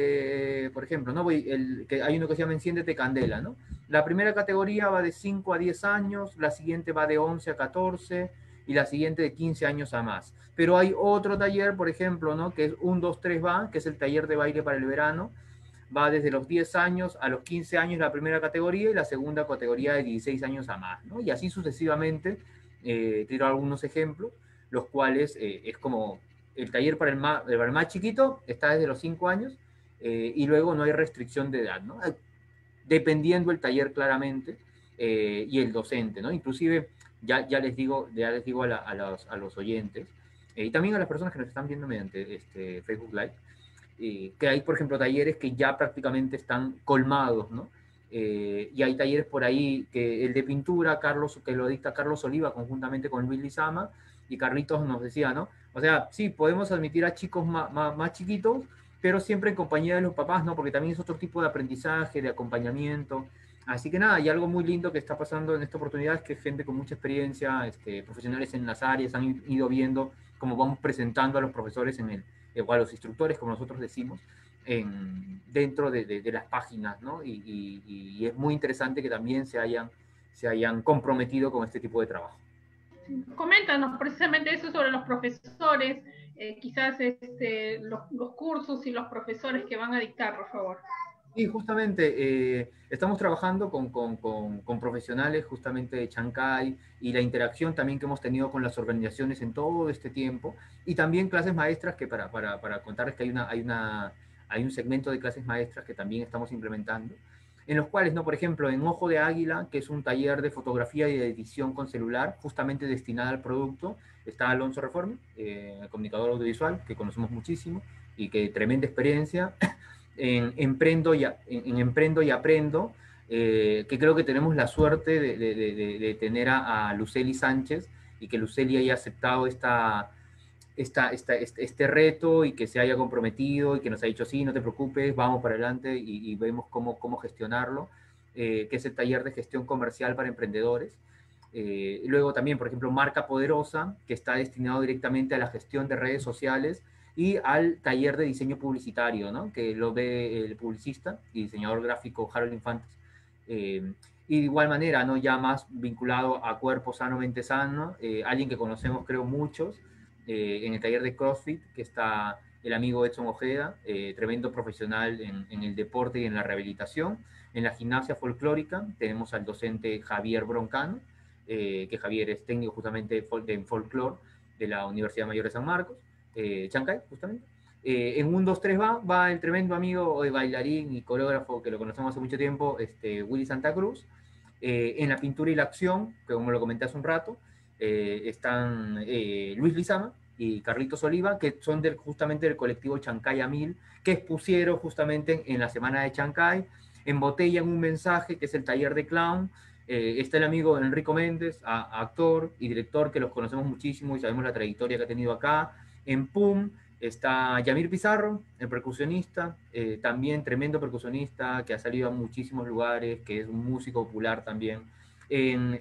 de, por ejemplo, ¿no? Voy, el, que hay uno que se llama Enciéndete Candela, ¿no? La primera categoría va de cinco a diez años, la siguiente va de once a catorce, y la siguiente de quince años a más. Pero hay otro taller, por ejemplo, ¿no? Que es uno, dos, tres va, que es el taller de baile para el verano, va desde los diez años a los quince años la primera categoría, y la segunda categoría de dieciséis años a más, ¿no? Y así sucesivamente, eh, tiro algunos ejemplos, los cuales eh, es como el taller para el, más, para el más chiquito, está desde los cinco años, eh, y luego no hay restricción de edad, ¿no? Dependiendo el taller claramente, eh, y el docente, ¿no? Inclusive, ya, ya les digo, ya les digo a, la, a, los, a los oyentes, eh, y también a las personas que nos están viendo mediante este Facebook Live, eh, que hay, por ejemplo, talleres que ya prácticamente están colmados, ¿no? Eh, y hay talleres por ahí, que el de pintura, Carlos, que lo dicta Carlos Oliva conjuntamente con Luis Lizama, y Carlitos nos decía, ¿no? O sea, sí, podemos admitir a chicos más, más, más chiquitos, pero siempre en compañía de los papás, ¿no? Porque también es otro tipo de aprendizaje, de acompañamiento. Así que nada, y algo muy lindo que está pasando en esta oportunidad es que gente con mucha experiencia, este, profesionales en las áreas, han ido viendo cómo vamos presentando a los profesores en el, o a los instructores, como nosotros decimos, en, dentro de, de, de las páginas, ¿no? Y, y, y es muy interesante que también se hayan, se hayan comprometido con este tipo de trabajo. Coméntanos precisamente eso sobre los profesores, eh, quizás este, los, los cursos y los profesores que van a dictar, por favor. Sí, justamente eh, estamos trabajando con, con, con, con profesionales justamente de Chancay, y la interacción también que hemos tenido con las organizaciones en todo este tiempo, y también clases maestras, que para, para, para contarles que hay, una, hay, una, hay un segmento de clases maestras que también estamos implementando, en los cuales, ¿no? Por ejemplo, en Ojo de Águila, que es un taller de fotografía y de edición con celular, justamente destinada al producto, está Alonso Reforme, eh, el comunicador audiovisual, que conocemos muchísimo, y que tremenda experiencia. En Emprendo y, en, en Emprendo y Aprendo, eh, que creo que tenemos la suerte de, de, de, de tener a, a Luceli Sánchez, y que Luceli haya aceptado esta, esta, esta, este, este reto, y que se haya comprometido, y que nos ha dicho, sí, no te preocupes, vamos para adelante, y, y vemos cómo, cómo gestionarlo, eh, que es el taller de gestión comercial para emprendedores. Eh, luego también, por ejemplo, Marca Poderosa, que está destinado directamente a la gestión de redes sociales, y al taller de diseño publicitario, ¿no? Que lo ve el publicista y diseñador gráfico Harold Infantes. Eh, y de igual manera, ¿no? Ya más vinculado a cuerpo sano, mente sano, eh, alguien que conocemos, creo, muchos, eh, en el taller de CrossFit, que está el amigo Edson Ojeda, eh, tremendo profesional en, en el deporte y en la rehabilitación. En la gimnasia folclórica tenemos al docente Javier Broncano, eh, que Javier es técnico justamente en folclore de la Universidad Mayor de San Marcos. Eh, Chancay, justamente. Eh, en un, dos, tres va, va el tremendo amigo, el bailarín y coreógrafo que lo conocemos hace mucho tiempo, este, Willy Santa Cruz. Eh, en la pintura y la acción, que como lo comenté hace un rato, eh, están eh, Luis Lizama y Carlitos Oliva, que son del, justamente del colectivo Chancay a Mil, que expusieron justamente en la semana de Chancay. Embotellan un mensaje, que es el taller de clown. Eh, está el amigo Enrico Méndez, a, a actor y director, que los conocemos muchísimo y sabemos la trayectoria que ha tenido acá. En P U M está Yamir Pizarro, el percusionista, eh, también tremendo percusionista, que ha salido a muchísimos lugares, que es un músico popular también. En,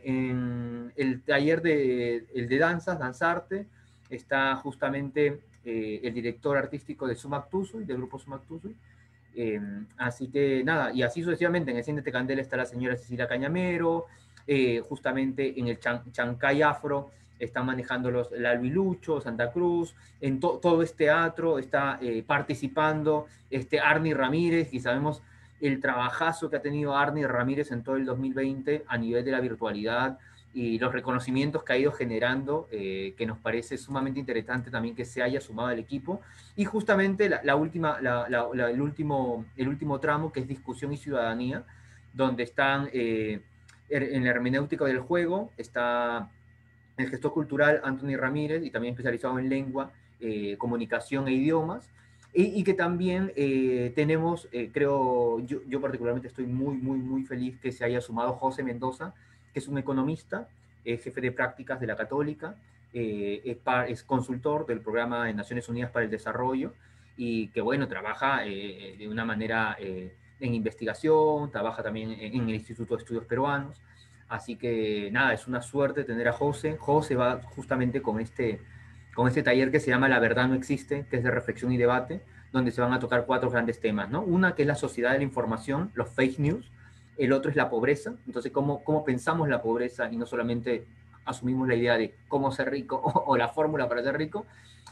en el taller de, el de danzas, Danzarte, está justamente eh, el director artístico de Sumac Tusuy, del grupo Sumac Tusuy, Eh, así que nada, y así sucesivamente, en el Enciéndete Candela está la señora Cecilia Cañamero, eh, justamente en el Chan, Chancay Afro están manejando los Lalo y Lucho, Santa Cruz, en to, todo este teatro está eh, participando este Arnie Ramírez, y sabemos el trabajazo que ha tenido Arnie Ramírez en todo el dos mil veinte a nivel de la virtualidad y los reconocimientos que ha ido generando, eh, que nos parece sumamente interesante también que se haya sumado al equipo. Y justamente la, la última, la, la, la, el, último, el último tramo, que es discusión y ciudadanía, donde están eh, en la hermenéutica del juego, está el gestor cultural Anthony Ramírez, y también especializado en lengua, eh, comunicación e idiomas, y, y que también eh, tenemos, eh, creo, yo, yo particularmente estoy muy, muy, muy feliz que se haya sumado José Mendoza, que es un economista, eh, jefe de prácticas de la Católica, eh, es, par, es consultor del Programa de Naciones Unidas para el Desarrollo, y que, bueno, trabaja eh, de una manera eh, en investigación, trabaja también en, en el Instituto de Estudios Peruanos. Así que, nada, es una suerte tener a José. José va justamente con este, con este taller que se llama La Verdad No Existe, que es de reflexión y debate, donde se van a tocar cuatro grandes temas, ¿no? Una que es la sociedad de la información, los fake news. El otro es la pobreza. Entonces, ¿cómo, cómo pensamos la pobreza y no solamente asumimos la idea de cómo ser rico o, o la fórmula para ser rico?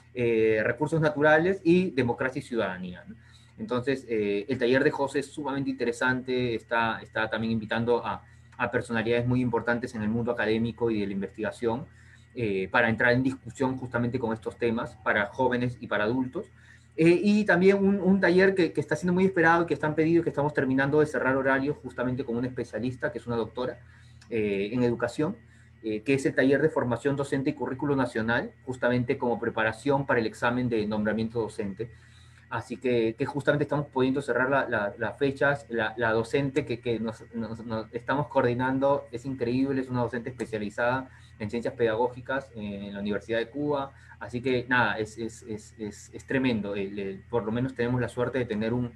Eh, recursos naturales y democracia y ciudadanía, ¿no? Entonces, eh, el taller de José es sumamente interesante. Está, está también invitando a, a personalidades muy importantes en el mundo académico y de la investigación eh, para entrar en discusión justamente con estos temas para jóvenes y para adultos. Eh, y también un, un taller que, que está siendo muy esperado y que están pedidos, que estamos terminando de cerrar horarios justamente con una especialista, que es una doctora eh, en educación, eh, que es el taller de formación docente y currículo nacional, justamente como preparación para el examen de nombramiento docente. Así que, que justamente estamos pudiendo cerrar las la, la fechas. La, la docente que, que nos, nos, nos estamos coordinando es increíble, es una docente especializada en ciencias pedagógicas en la Universidad de Cuba. Así que nada, es, es, es, es, es tremendo. El, el, por lo menos tenemos la suerte de tener un,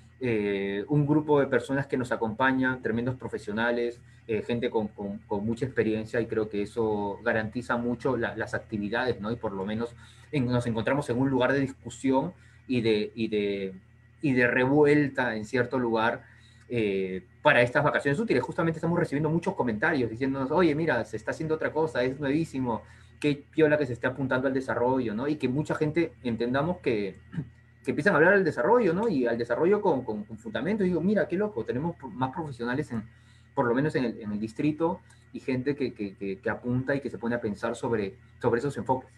eh, un grupo de personas que nos acompañan, tremendos profesionales, eh, gente con, con, con mucha experiencia, y creo que eso garantiza mucho la, las actividades, ¿no? Y por lo menos en, nos encontramos en un lugar de discusión y de, y de, y de revuelta en cierto lugar eh, para estas vacaciones útiles. Justamente estamos recibiendo muchos comentarios diciéndonos, oye, mira, se está haciendo otra cosa, es nuevísimo, qué piola que se esté apuntando al desarrollo, ¿no? Y que mucha gente entendamos que, que empiezan a hablar del desarrollo, ¿no? Y al desarrollo con, con, con fundamento. Y digo, mira, qué loco, tenemos más profesionales, en, por lo menos en el, en el distrito, y gente que, que, que, que apunta y que se pone a pensar sobre, sobre esos enfoques.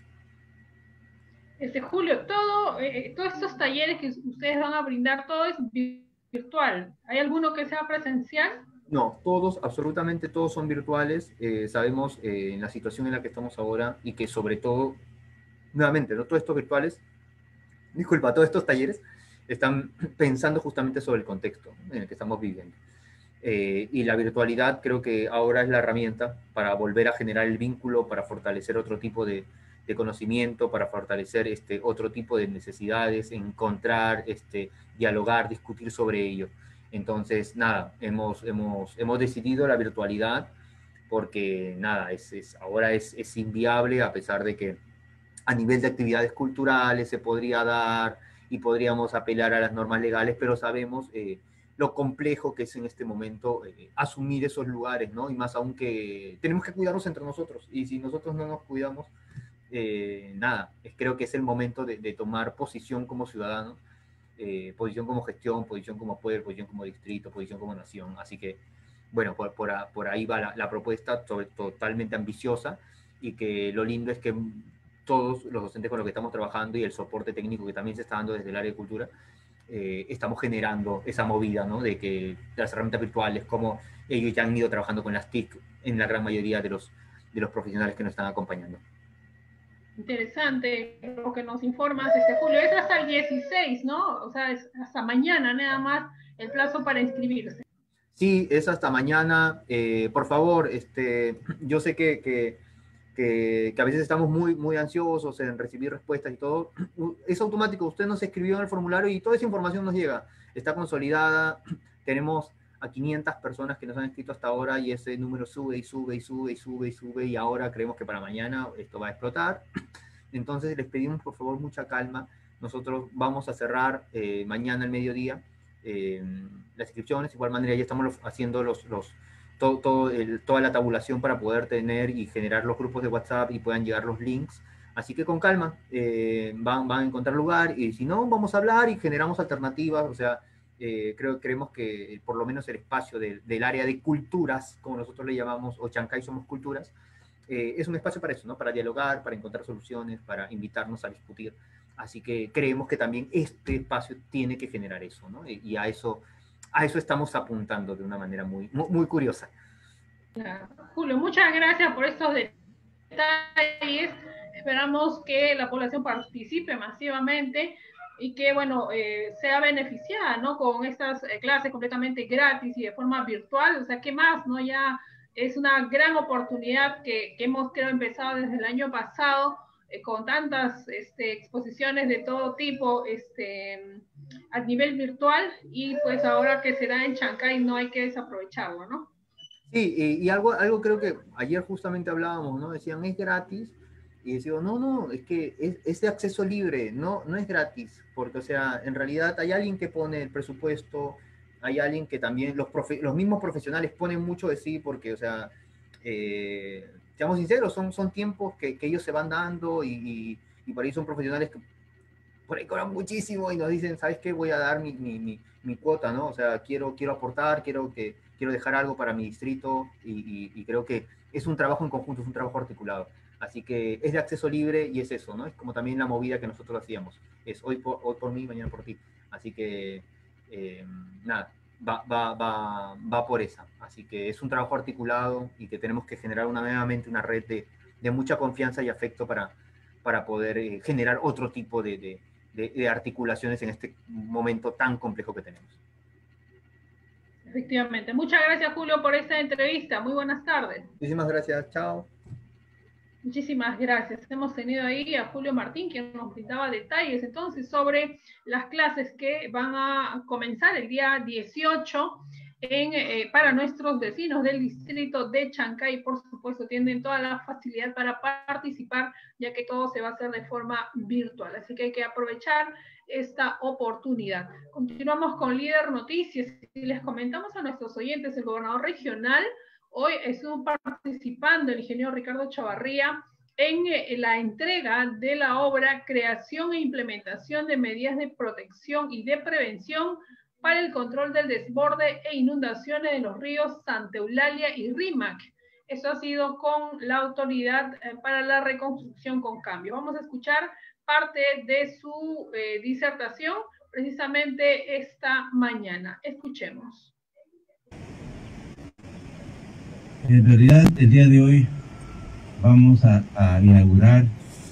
Este, Julio, todo, eh, todos estos talleres que ustedes van a brindar, todo es virtual. ¿Hay alguno que sea presencial? No, todos, absolutamente todos son virtuales. Eh, sabemos eh, en la situación en la que estamos ahora, y que sobre todo, nuevamente, ¿no? Todos estos virtuales, disculpa, todos estos talleres están pensando justamente sobre el contexto en el que estamos viviendo. Eh, y la virtualidad creo que ahora es la herramienta para volver a generar el vínculo, para fortalecer otro tipo de, de conocimiento, para fortalecer este, otro tipo de necesidades, encontrar, este, dialogar, discutir sobre ello. Entonces, nada, hemos, hemos, hemos decidido la virtualidad porque, nada, es, es, ahora es, es inviable, a pesar de que a nivel de actividades culturales se podría dar y podríamos apelar a las normas legales, pero sabemos eh, lo complejo que es en este momento eh, asumir esos lugares, ¿no? Y más aún que tenemos que cuidarnos entre nosotros, y si nosotros no nos cuidamos, eh, nada, es, creo que es el momento de, de tomar posición como ciudadanos, eh, posición como gestión, posición como poder, posición como distrito, posición como nación. Así que, bueno, por, por, por ahí va la, la propuesta, sobre, totalmente ambiciosa, y que lo lindo es que todos los docentes con los que estamos trabajando y el soporte técnico que también se está dando desde el área de cultura, eh, estamos generando esa movida, ¿no? De que las herramientas virtuales, como ellos ya han ido trabajando con las T I C en la gran mayoría de los, de los profesionales que nos están acompañando. Interesante lo que nos informas, este, Julio. Es hasta el dieciséis, ¿no? O sea, es hasta mañana nada más el plazo para inscribirse. Sí, es hasta mañana. Eh, por favor, este, yo sé que, que, que, que a veces estamos muy, muy ansiosos en recibir respuestas y todo. Es automático, usted nos escribió en el formulario y toda esa información nos llega. Está consolidada, tenemos a quinientas personas que nos han escrito hasta ahora, y ese número sube y sube y sube y sube y sube, y ahora creemos que para mañana esto va a explotar. Entonces les pedimos por favor mucha calma. Nosotros vamos a cerrar eh, mañana al mediodía eh, las inscripciones. De igual manera ya estamos haciendo los, los, todo, todo el, toda la tabulación para poder tener y generar los grupos de WhatsApp y puedan llegar los links. Así que con calma, eh, van, van a encontrar lugar, y si no, vamos a hablar y generamos alternativas. O sea, eh, creo, creemos que por lo menos el espacio de, del área de culturas, como nosotros le llamamos, o Chancay Somos Culturas, eh, es un espacio para eso, ¿no? Para dialogar, para encontrar soluciones, para invitarnos a discutir. Así que creemos que también este espacio tiene que generar eso, ¿no? Y, y a eso, a eso estamos apuntando de una manera muy, muy, muy curiosa. Claro. Julio, muchas gracias por estos detalles. Esperamos que la población participe masivamente y que, bueno, eh, sea beneficiada, ¿no? Con estas eh, clases completamente gratis y de forma virtual. O sea, ¿qué más, no? Ya es una gran oportunidad que, que hemos, creo, empezado desde el año pasado, eh, con tantas este, exposiciones de todo tipo este, a nivel virtual, y pues ahora que se da en Chancay no hay que desaprovecharlo, ¿no? Sí, y, y algo, algo creo que ayer justamente hablábamos, ¿no? Decían, es gratis. Y decimos, no, no, es que es, es de acceso libre, no, no es gratis, porque, o sea, en realidad hay alguien que pone el presupuesto, hay alguien que también, los, profe, los mismos profesionales ponen mucho de sí, porque, o sea, eh, seamos sinceros, son, son tiempos que, que ellos se van dando, y, y, y por ahí son profesionales que por ahí cobran muchísimo y nos dicen, ¿sabes qué? Voy a dar mi, mi, mi, mi cuota, ¿no? O sea, quiero, quiero aportar, quiero, que, quiero dejar algo para mi distrito, y, y, y creo que es un trabajo en conjunto, es un trabajo articulado. Así que es de acceso libre, y es eso, ¿no? Es como también la movida que nosotros hacíamos. Es hoy por, hoy por mí, mañana por ti. Así que, eh, nada, va, va, va, va por esa. Así que es un trabajo articulado, y que tenemos que generar una, nuevamente una red de, de mucha confianza y afecto para, para poder eh, generar otro tipo de, de, de, de articulaciones en este momento tan complejo que tenemos. Efectivamente. Muchas gracias, Julio, por esta entrevista. Muy buenas tardes. Muchísimas gracias. Chao. Muchísimas gracias. Hemos tenido ahí a Julio Martín, quien nos brindaba detalles entonces sobre las clases que van a comenzar el día dieciocho en, eh, para nuestros vecinos del distrito de Chancay. Por supuesto, tienen toda la facilidad para participar, ya que todo se va a hacer de forma virtual. Así que hay que aprovechar esta oportunidad. Continuamos con Líder Noticias y les comentamos a nuestros oyentes: el gobernador regional hoy estuvo participando el ingeniero Ricardo Chavarría en eh, la entrega de la obra Creación e Implementación de Medidas de Protección y de Prevención para el Control del Desborde e Inundaciones de los ríos Santa Eulalia y Rímac. Eso ha sido con la Autoridad eh, para la Reconstrucción con Cambio. Vamos a escuchar parte de su eh, disertación precisamente esta mañana. Escuchemos. En realidad, el día de hoy vamos a, a inaugurar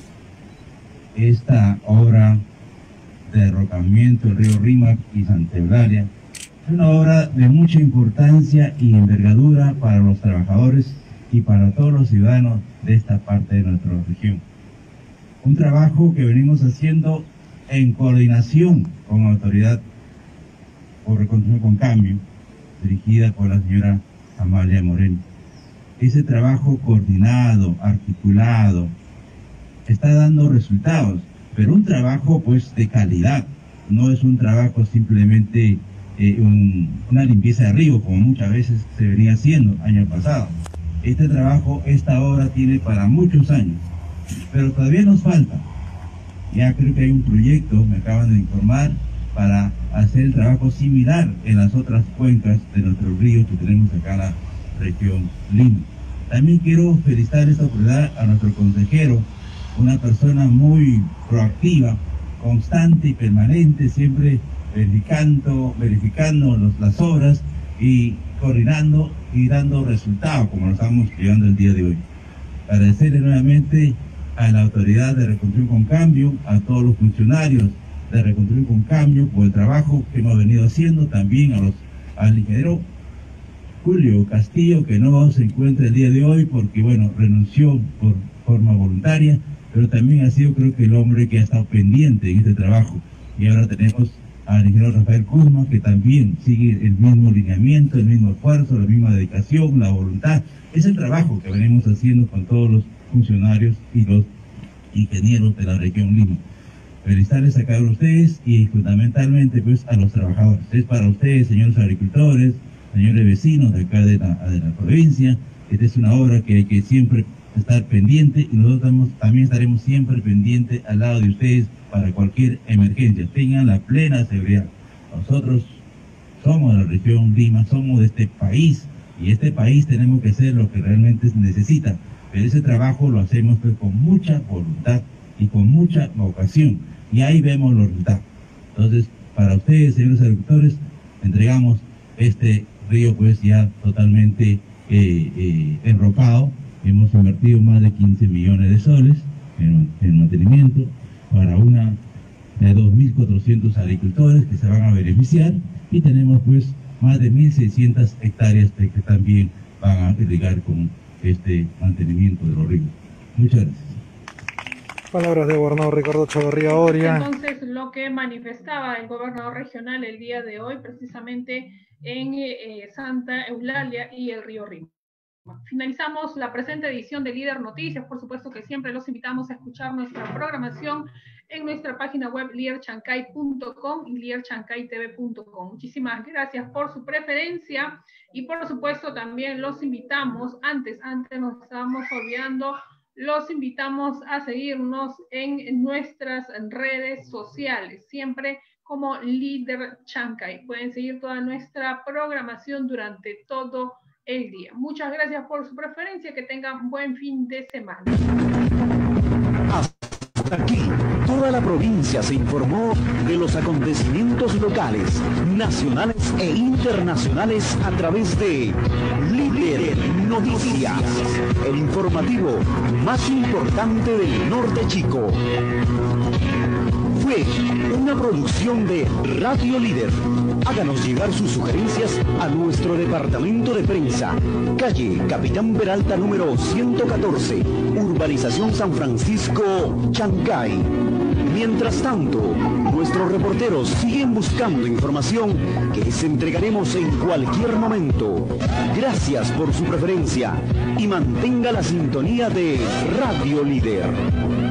esta obra de derrocamiento del río Rímac y Santa Eulalia. Es una obra de mucha importancia y envergadura para los trabajadores y para todos los ciudadanos de esta parte de nuestra región. Un trabajo que venimos haciendo en coordinación con la Autoridad por Reconstrucción con Cambio, dirigida por la señora Amalia Moreno. Ese trabajo coordinado, articulado, está dando resultados, pero un trabajo pues de calidad, no es un trabajo simplemente eh, un, una limpieza de río, como muchas veces se venía haciendo año pasado. Este trabajo, esta obra tiene para muchos años, pero todavía nos falta. Ya creo que hay un proyecto, me acaban de informar, para hacer el trabajo similar en las otras cuencas de nuestros ríos que tenemos acá en la región Lima. También quiero felicitar esta oportunidad a nuestro consejero, una persona muy proactiva, constante y permanente, siempre verificando, verificando los, las obras y coordinando y dando resultados, como lo estamos llevando el día de hoy. Agradecerle nuevamente a la Autoridad de Reconstrucción con Cambio, a todos los funcionarios de Reconstrucción con Cambio por el trabajo que hemos venido haciendo, también a los, al ingeniero Julio Castillo, que no se encuentra el día de hoy porque, bueno, renunció por forma voluntaria, pero también ha sido, creo que, el hombre que ha estado pendiente en este trabajo. Y ahora tenemos al ingeniero Rafael Kuzma, que también sigue el mismo lineamiento, el mismo esfuerzo, la misma dedicación, la voluntad. Es el trabajo que venimos haciendo con todos los funcionarios y los ingenieros de la región Lima. felicitarles a cada uno de ustedes y fundamentalmente pues a los trabajadores. Es para ustedes, señores agricultores, señores vecinos de acá de la, de la provincia. Esta es una obra que hay que siempre estar pendiente y nosotros estamos, también estaremos siempre pendientes al lado de ustedes para cualquier emergencia. Tengan la plena seguridad. Nosotros somos de la región Lima, somos de este país y este país tenemos que hacer lo que realmente se necesita. Pero ese trabajo lo hacemos pues, con mucha voluntad y con mucha vocación. Y ahí vemos los resultados. Entonces, para ustedes, señores agricultores, entregamos este río pues ya totalmente eh, eh, enrocado. Hemos invertido más de quince millones de soles en, en mantenimiento para una de dos mil cuatrocientos agricultores que se van a beneficiar y tenemos pues más de mil seiscientas hectáreas de que también van a irrigar con este mantenimiento de los ríos. Muchas gracias. Palabras de gobernador Ricardo Chavarría Oria. Entonces, lo que manifestaba el gobernador regional el día de hoy, precisamente en eh, Santa Eulalia y el río Rímac. Finalizamos la presente edición de Líder Noticias. Por supuesto que siempre los invitamos a escuchar nuestra programación en nuestra página web líder chancay punto com y líder chancay t v punto com. Muchísimas gracias por su preferencia y por supuesto también los invitamos, antes, antes nos estábamos olvidando, los invitamos a seguirnos en nuestras redes sociales, siempre como Líder Chancay. Pueden seguir toda nuestra programación durante todo el día. Muchas gracias por su preferencia, que tengan un buen fin de semana. Hasta aquí, toda la provincia se informó de los acontecimientos locales, nacionales e internacionales a través de Líder Noticias, el informativo más importante del Norte Chico. Fue una producción de Radio Líder. Háganos llegar sus sugerencias a nuestro departamento de prensa, calle Capitán Peralta número ciento catorce, Urbanización San Francisco, Chancay. Mientras tanto, nuestros reporteros siguen buscando información que les entregaremos en cualquier momento. Gracias por su preferencia y mantenga la sintonía de Radio Líder.